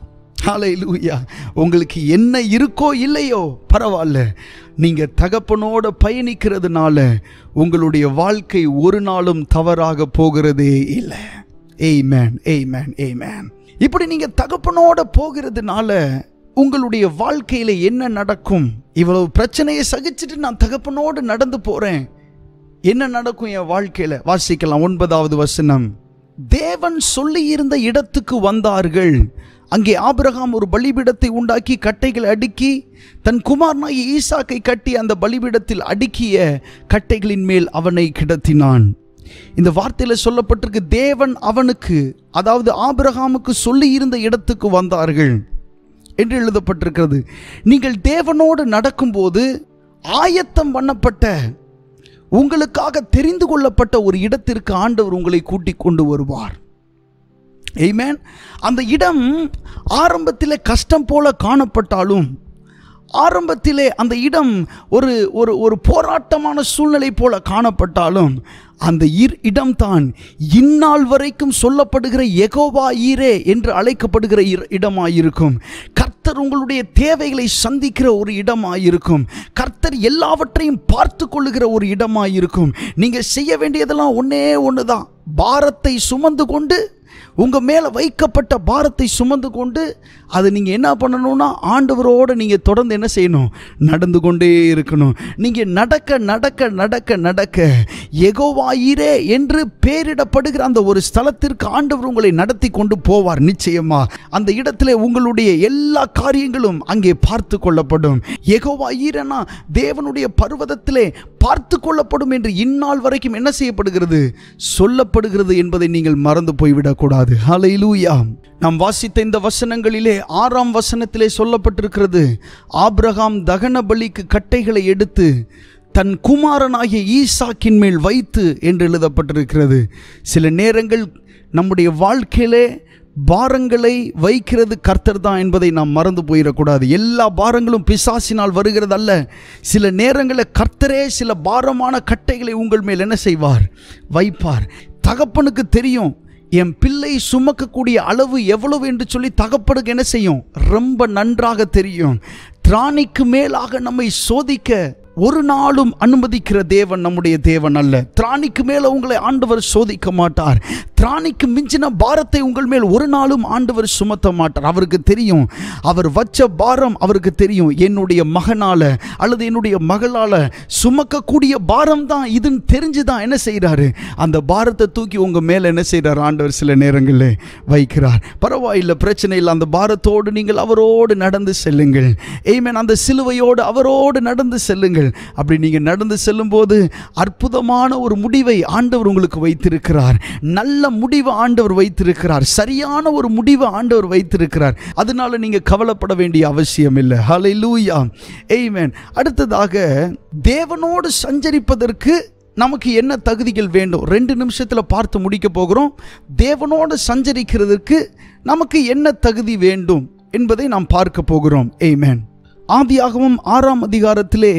ஹல்லேலூயா. உங்களுக்கு என்ன இருக்கோ இல்லையோ பரவாயில்ல, நீங்க தகப்பனோட பயணிக்கிறதுனால உங்களுடைய வாழ்க்கை ஒரு நாளும் தவறாக போகிறதே இல்லை. ஆமென், ஆமென், ஆமென். இப்படி நீங்க தகப்பனோட போகிறதுனால உங்களுடைய வாழ்க்கையில என்ன நடக்கும்? இவ்வளவு பிரச்சனையை சகிச்சுட்டு நான் தகப்பனோடு நடந்து போறேன், என்ன நடக்கும் என் வாழ்க்கையில? வாசிக்கலாம் 9வது வசனம். தேவன் சொல்லி இருந்த இடத்துக்கு வந்தார்கள். அங்கே ஆபிரகாம் ஒரு பலிபீடத்தை உண்டாக்கி கட்டைகளை அடுக்கி தன் குமாரனாகிய ஈசாக்கை கட்டி அந்த பலிபீடத்தில் அடுக்கிய கட்டைகளின் மேல் அவனை கிடத்தினான். இந்த வார்த்தையில் சொல்லப்பட்டிருக்கு, தேவன் அவனுக்கு, அதாவது ஆபிரகாமுக்கு சொல்லி இருந்த இடத்துக்கு வந்தார்கள் என்று எழுதப்பட்டிருக்கிறது. நீங்கள் தேவனோடு நடக்கும்போது ஆயத்தம் பண்ணப்பட்ட, உங்களுக்காக தெரிந்து கொள்ளப்பட்ட ஒரு இடத்திற்கு ஆண்டவர் உங்களை கூட்டிக் கொண்டு வருவார். ஆமென். அந்த இடம் ஆரம்பத்திலே கஷ்டம் போல காணப்பட்டாலும், ஆரம்பத்திலே அந்த இடம் ஒரு ஒரு ஒரு போராட்டமான சூழ்நிலை போல காணப்பட்டாலும், அந்த இடம்தான் இந்நாள் வரைக்கும் சொல்லப்படுகிற யெகோவா ஈரே என்று அழைக்கப்படுகிற இடமாயிருக்கும். கர்த்தர் உங்களுடைய தேவைகளை சந்திக்கிற ஒரு இடமாயிருக்கும். கர்த்தர் எல்லாவற்றையும் பார்த்து கொள்ளுகிற ஒரு இடமாயிருக்கும். நீங்கள் செய்ய வேண்டியதெல்லாம் ஒன்னே ஒன்று தான். பாரத்தை சுமந்து கொண்டு, உங்கள் மேலே வைக்கப்பட்ட பாரத்தை சுமந்து கொண்டு, அது நீங்கள் என்ன பண்ணணும்னா ஆண்டவரோடு நீங்கள் தொடர்ந்து என்ன செய்யணும்? நடந்து கொண்டே இருக்கணும். நீங்கள் நடக்க நடக்க நடக்க நடக்க யெகோவா ஈரே என்று பெயரிடப்படுகிற அந்த ஒரு ஸ்தலத்திற்கு ஆண்டவர் உங்களை நடத்தி கொண்டு போவார். நிச்சயமா அந்த இடத்துல உங்களுடைய எல்லா காரியங்களும் அங்கே பார்த்து கொள்ளப்படும். யெகோவா ஈரேனா தேவனுடைய பர்வதத்திலே பார்த்து கொள்ளப்படும் என்று இந்நாள் வரைக்கும் என்ன செய்யப்படுகிறது? சொல்லப்படுகிறது என்பதை நீங்கள் மறந்து போய்விடக்கூடாது. ஹல்லேலூயா. நாம் வாசித்த இந்த வசனங்களிலே 6ஆம் வசனத்திலே சொல்லப்பட்டிருக்கிறது, ஆபிரகாம் தகன பலிக்கு கட்டைகளை எடுத்து தன் குமாரனாகிய ஈசாக்கின் மேல் வைத்து என்று எழுதப்பட்டிருக்கிறது. சில நேரங்கள் நம்முடைய வாழ்க்கையிலே பாரங்களை வைக்கிறது கர்த்தர் தான் என்பதை நாம் மறந்து போயிடக்கூடாது. எல்லா பாரங்களும் பிசாசினால் வருகிறது அல்ல. சில நேரங்களில் கர்த்தரே சில பாரமான கட்டைகளை உங்கள் மேல் என்ன செய்வார்? வைப்பார். தகப்பனுக்கு தெரியும் என் பிள்ளை சுமக்கக்கூடிய அளவு எவ்வளவு என்று சொல்லி தகப்பனுக்கு என்ன செய்யும்? ரொம்ப நன்றாக தெரியும். திராணிக்கு மேலாக நம்மை சோதிக்க ஒரு நாளும் அனுமதிக்கிற தேவன் நம்முடைய தேவன் அல்ல. திராணிக்கு மேல உங்களை ஆண்டவர் சோதிக்க மாட்டார். திராணிக்கு மிஞ்சின பாரத்தை உங்கள் மேல் ஒரு நாளும் ஆண்டவர் சுமத்த மாட்டார். அவருக்கு தெரியும், அவர் வச்ச பாரம் அவருக்கு தெரியும். என்னுடைய மகனால அல்லது என்னுடைய மகளால சுமக்கக்கூடிய பாரம் தான் இதுன்னு தெரிஞ்சுதான் என்ன செய்யறாரு, அந்த பாரத்தை தூக்கி உங்க மேல என்ன செய்யறார் ஆண்டவர் சில நேரங்களில் வைக்கிறார். பரவாயில்லை, பிரச்சனை இல்லை, அந்த பாரத்தோடு நீங்கள் அவரோடு நடந்து செல்லுங்கள். ஆமென். அந்த சிலுவையோடு அவரோடு நடந்து செல்லுங்கள். அப்படி நீங்க நடந்து செல்லும் போது அற்புதமான ஒரு முடிவை ஆண்டவர் உங்களுக்கு வைத்திருக்கிறார். நல்ல முடிவு ஆண்டவர் வைத்திருக்கிறார். சரியான ஒரு முடிவு ஆண்டவர் வைத்திருக்கிறார். அதனால நீங்க கவலைப்பட வேண்டிய அவசியம் இல்லை. ஹல்லேலூயா, ஆமென். அடுத்ததாக, தேவனோடு சஞ்சரிப்பதற்கு நமக்கு என்ன தகுதிகள் வேண்டும்? 2 நிமிஷத்தில் பார்த்து முடிக்க போகிறோம். தேவனோடு சஞ்சரிக்கிறதுக்கு நமக்கு என்ன தகுதி வேண்டும் என்பதை நாம் பார்க்க போகிறோம். ஆமென். ஆதியாகமம் 6ஆம் அதிகாரத்திலே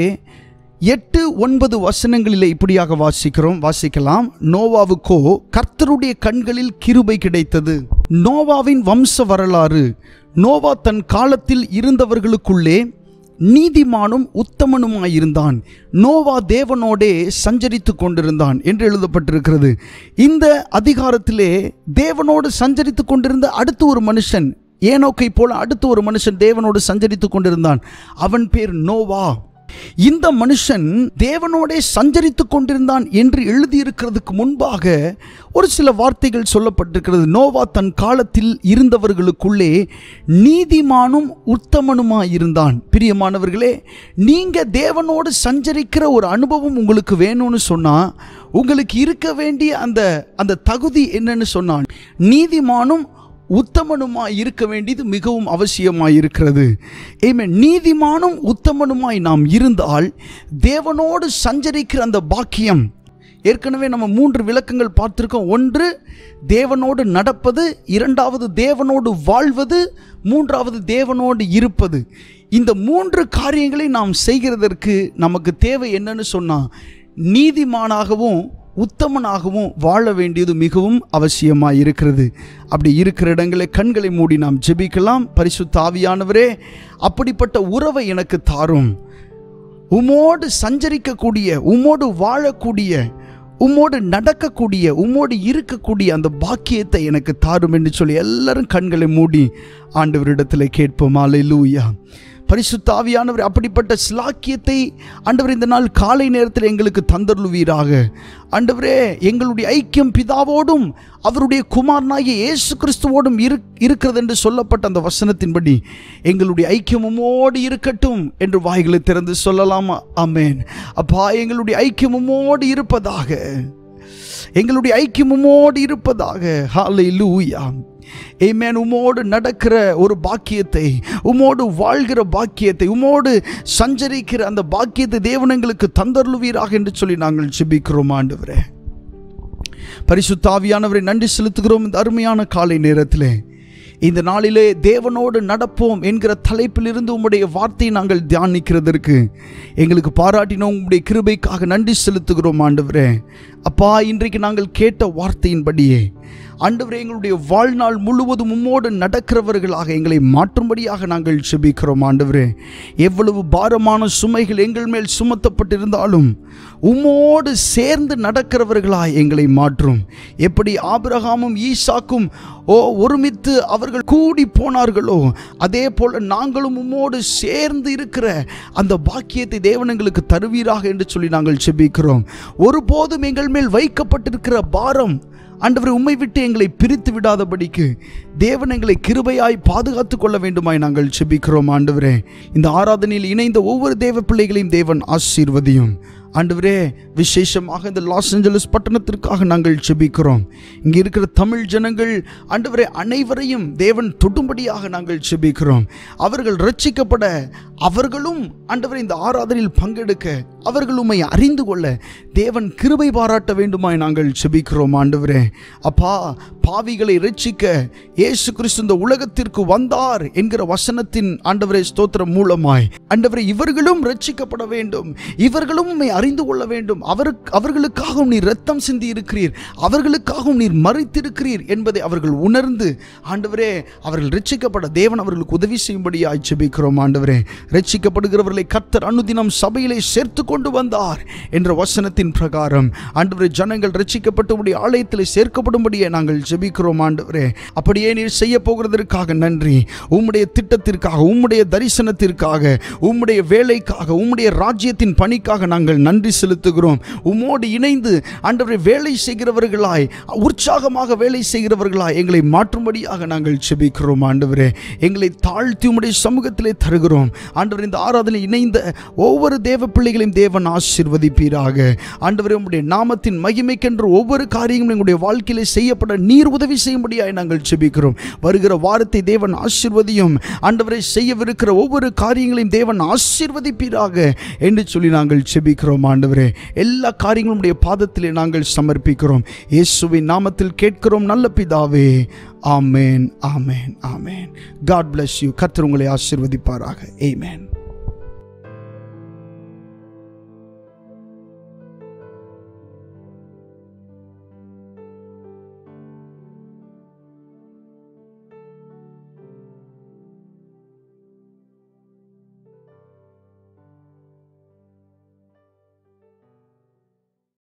8-9 வசனங்களிலே இப்படியாக வாசிக்கலாம். நோவாவுக்கோ கர்த்தருடைய கண்களில் கிருபை கிடைத்தது. நோவாவின் வம்ச வரலாறு. நோவா தன் காலத்தில் இருந்தவர்களுக்குள்ளே நீதிமானும் உத்தமனுமாயிருந்தான். நோவா தேவனோடே சஞ்சரித்து கொண்டிருந்தான் என்று எழுதப்பட்டிருக்கிறது. இந்த அதிகாரத்திலே தேவனோடு சஞ்சரித்து கொண்டிருந்த அடுத்த ஒரு மனுஷன், ஏனோக்கை போல அடுத்த ஒரு மனுஷன் தேவனோடு சஞ்சரித்து கொண்டிருந்தான். அவன் பேர் நோவா. இந்த மனுஷன் தேவனோடே சஞ்சரித்து கொண்டிருந்தான் என்று எழுதியிருக்கிறதுக்கு முன்பாக ஒரு சில வார்த்தைகள் சொல்லப்பட்டிருக்கிறது. நோவா தன் காலத்தில் இருந்தவர்களுக்குள்ளே நீதிமானும் உத்தமனுமாயிருந்தான். பிரியமானவர்களே, நீங்க தேவனோடு சஞ்சரிக்கிற ஒரு அனுபவம் உங்களுக்கு வேணும்னு சொன்னா உங்களுக்கு இருக்க வேண்டிய அந்த தகுதி என்னன்னு சொன்னான், நீதிமானும் உத்தமனுமாய் இருக்க வேண்டியது மிகவும் அவசியமாய் இருக்கிறது. ஆமென். நீதிமானும் உத்தமனுமாய் நாம் இருந்தால் தேவனோடு சஞ்சரிக்கிற அந்த பாக்கியம், ஏற்கனவே நம்ம 3 விளக்கங்கள் பார்த்திருக்கோம். 1 தேவனோடு நடப்பது, 2வது தேவனோடு வாழ்வது, 3வது தேவனோடு இருப்பது. இந்த 3 காரியங்களை நாம் செய்கிறதற்கு நமக்கு தேவை என்னன்னு சொன்னா, நீதிமானாகவும் உத்தமனாகவும் வாழ வேண்டியது மிகவும் அவசியமாக இருக்கிறது. அப்படி இருக்கிற இடங்களை கண்களை மூடி நாம் ஜெபிக்கலாம். பரிசுத்த ஆவியானவரே, அப்படிப்பட்ட உறவை எனக்கு தாரும். உம்மோடு சஞ்சரிக்கக்கூடிய, உம்மோடு வாழக்கூடிய, உம்மோடு நடக்கக்கூடிய, உம்மோடு இருக்கக்கூடிய அந்த பாக்கியத்தை எனக்கு தாரும் என்று சொல்லி எல்லாரும் கண்களை மூடி ஆண்டவரிடத்தில் கேட்போம். அல்லேலூயா. பரிசுத்த ஆவியானவர், அப்படிப்பட்ட ஸ்லாக்கியத்தை ஆண்டவர் இந்த நாள் காலை நேரத்தில் எங்களுக்கு தந்தருளுவீராக. ஆண்டவரே, எங்களுடைய ஐக்கியம் பிதாவோடும் அவருடைய குமாரனாகிய இயேசு கிறிஸ்துவோடும் இருக்கிறது என்று சொல்லப்பட்ட அந்த வசனத்தின்படி எங்களுடைய ஐக்கியமோடு இருக்கட்டும் என்று வாய்களை திறந்து சொல்லலாமா? ஆமென். அப்பா, எங்களுடைய ஐக்கியமோடு இருப்பதாக, எங்களுடைய ஐக்கியமோடு இருப்பதாக. ஹல்லேலூயா, ஆமென். உம்மோடு நடக்கிற ஒரு பாக்கியத்தை, உம்மோடு வாழ்கிற பாக்கியத்தை, உம்மோடு சஞ்சரிக்கிற அந்த பாக்கியத்தை தேவன் எங்களுக்கு தந்தருளுவீராக என்று சொல்லி நாங்கள் ஜெபிக்கிறோம். ஆண்டவரே, பரிசுத்த ஆவியானவரை நன்றி செலுத்துகிறோம். இந்த அருமையான காலை நேரத்திலே, இந்த நாளிலே தேவனோடு நடப்போம் என்கிற தலைப்பிலிருந்து உம்முடைய வார்த்தையை நாங்கள் தியானிக்கிறதற்கு எங்களுக்கு பாராட்டினோம். உம்முடைய கிருபைக்காக நன்றி செலுத்துகிறோம். ஆண்டவரே, அப்பா, இன்றைக்கு நாங்கள் கேட்ட வார்த்தையின்படியே ஆண்டவரே, எங்களுடைய வாழ்நாள் முழுவதும் உம்மோடு நடக்கிறவர்களாக எங்களை மாற்றும்படியாக நாங்கள் ஜெபிக்கிறோம். ஆண்டவரே, எவ்வளவு பாரமான சுமைகள் எங்கள் மேல் சுமத்தப்பட்டிருந்தாலும் உம்மோடு சேர்ந்து நடக்கிறவர்களாக எங்களை மாற்றும். எப்படி ஆபிரகாமும் ஈசாக்கும் ஒருமித்து அவர்கள் கூடி போனார்களோ, அதே போல நாங்களும் உம்மோடு சேர்ந்து இருக்கிற அந்த பாக்கியத்தை தேவன் எங்களுக்கு தருவீராக என்று சொல்லி நாங்கள் ஜெபிக்கிறோம். ஒருபோதும் எங்கள் மேல் வைக்கப்பட்டிருக்கிற பாரம் ஆண்டவரே, உம்மை விட்டு எங்களை பிரித்து விடாதபடிக்கு தேவன் எங்களை கிருபையாய் பாதுகாத்து கொள்ள வேண்டுமாய் நாங்கள் ஜெபிக்கிறோம். ஆண்டவரே, இந்த ஆராதனையில் இணைந்த ஒவ்வொரு தேவ பிள்ளைகளையும் தேவன் ஆசீர்வதியும். ஆண்டவரே, விசேஷமாக இந்த லாஸ் ஏஞ்சலஸ் பட்டணத்திற்காக நாங்கள் ஜெபிக்கிறோம். இங்கே இருக்கிற தமிழ் ஜனங்கள் ஆண்டவரே அனைவரையும் தேவன் தொடும்படியாக நாங்கள் ஜெபிக்கிறோம். அவர்கள் ரட்சிக்கப்பட, அவர்களும் ஆண்டவரே இந்த ஆராதனையில் பங்கெடுக்க, அவர்கள் உம்மை அறிந்து கொள்ள தேவன் கிருபை பாராட்ட வேண்டுமாய் நாங்கள் ஜெபிக்கிறோம். ஆண்டவரே, அப்பா, பாவிகளை ரட்சிக்க இயேசு கிறிஸ்து இந்த உலகத்திற்கு வந்தார் என்கிற வசனத்தின் ஆண்டவரே ஸ்தோத்திரம் மூலமாய் ஆண்டவரே இவர்களும் ரட்சிக்கப்பட வேண்டும், இவர்களும் உம்மை அறிந்து கொள்ள வேண்டும். அவர்களுக்காகவும் நீர் இரத்தம் சிந்தி இருக்கிறீர், அவர்களுக்காகவும் நீர் மரித்திருக்கிறீர் என்பதை அவர்கள் உணர்ந்து ஆண்டவரே அவர்கள் ரட்சிக்கப்பட தேவன் அவர்களுக்கு உதவி செய்யும்படியாய் ஜெபிக்கிறோம். ஆண்டவரே, ரட்சிக்கப்படுகிறவர்களை கர்த்தர் அனுதினம் சபையிலே சேர்த்து கொண்டு வந்தார் என்ற வசனத்தின் பிரகாரம் ஆண்டவரே ஜனங்கள் ரட்சிக்கப்பட்டு ஆலயத்தில் சேர்க்கப்படும்படியே நாங்கள் ஜெபிக்கிறோம். ஆண்டவரே, அப்படியே நீர் செய்ய போகிறதற்காக நன்றி. உம்முடைய திட்டத்திற்காக, உம்முடைய தரிசனத்திற்காக, உம்முடைய வேலைக்காக, உம்முடைய ராஜ்யத்தின் பணிக்காக நாங்கள் நன்றி செலுத்துகிறோம். உம்மோடு இணைந்து ஆண்டவரே வேலை செய்கிறவர்களாய், உற்சாகமாக வேலை செய்கிறவர்களாய் எங்களை மாற்றும்படியாக நாங்கள் ஜெபிக்கிறோம். ஆண்டவரே, எங்களை தாழ்த்தி உம்முடைய சமூகத்திலே தருகிறோம். ஆண்டவரே, இந்த ஆராதனை இணைந்த ஒவ்வொரு தேவ பிள்ளைகளையும் தேவன் ஆசீர்வதிப்பீராக. ஆண்டவரே, உம்முடைய நாமத்தின் மகிமைக்கென்று ஒவ்வொரு காரியங்களும் எங்களுடைய வாழ்க்கையிலே செய்யப்பட நீர் உதவி செய்யும்படியாய் நாங்கள் ஜெபிக்கிறோம். வருகிற வாரத்தை தேவன் ஆசீர்வதியும். ஆண்டவரே, செய்யவிருக்கிற ஒவ்வொரு காரியங்களையும் தேவன் ஆசீர்வதிப்பீராக என்று சொல்லி நாங்கள் ஜெபிக்கிறோம். ஆண்டவரே, எல்லா காரியங்களும் உடைய பாதத்திலே நாங்கள் சமர்ப்பிக்கிறோம். இயேசுவின் நாமத்தில் கேட்கிறோம் நல்ல பிதாவே. ஆமென், ஆமென், ஆமென். God bless you. கர்த்தர் உங்களை ஆசீர்வதிப்பாராக. ஆமென்.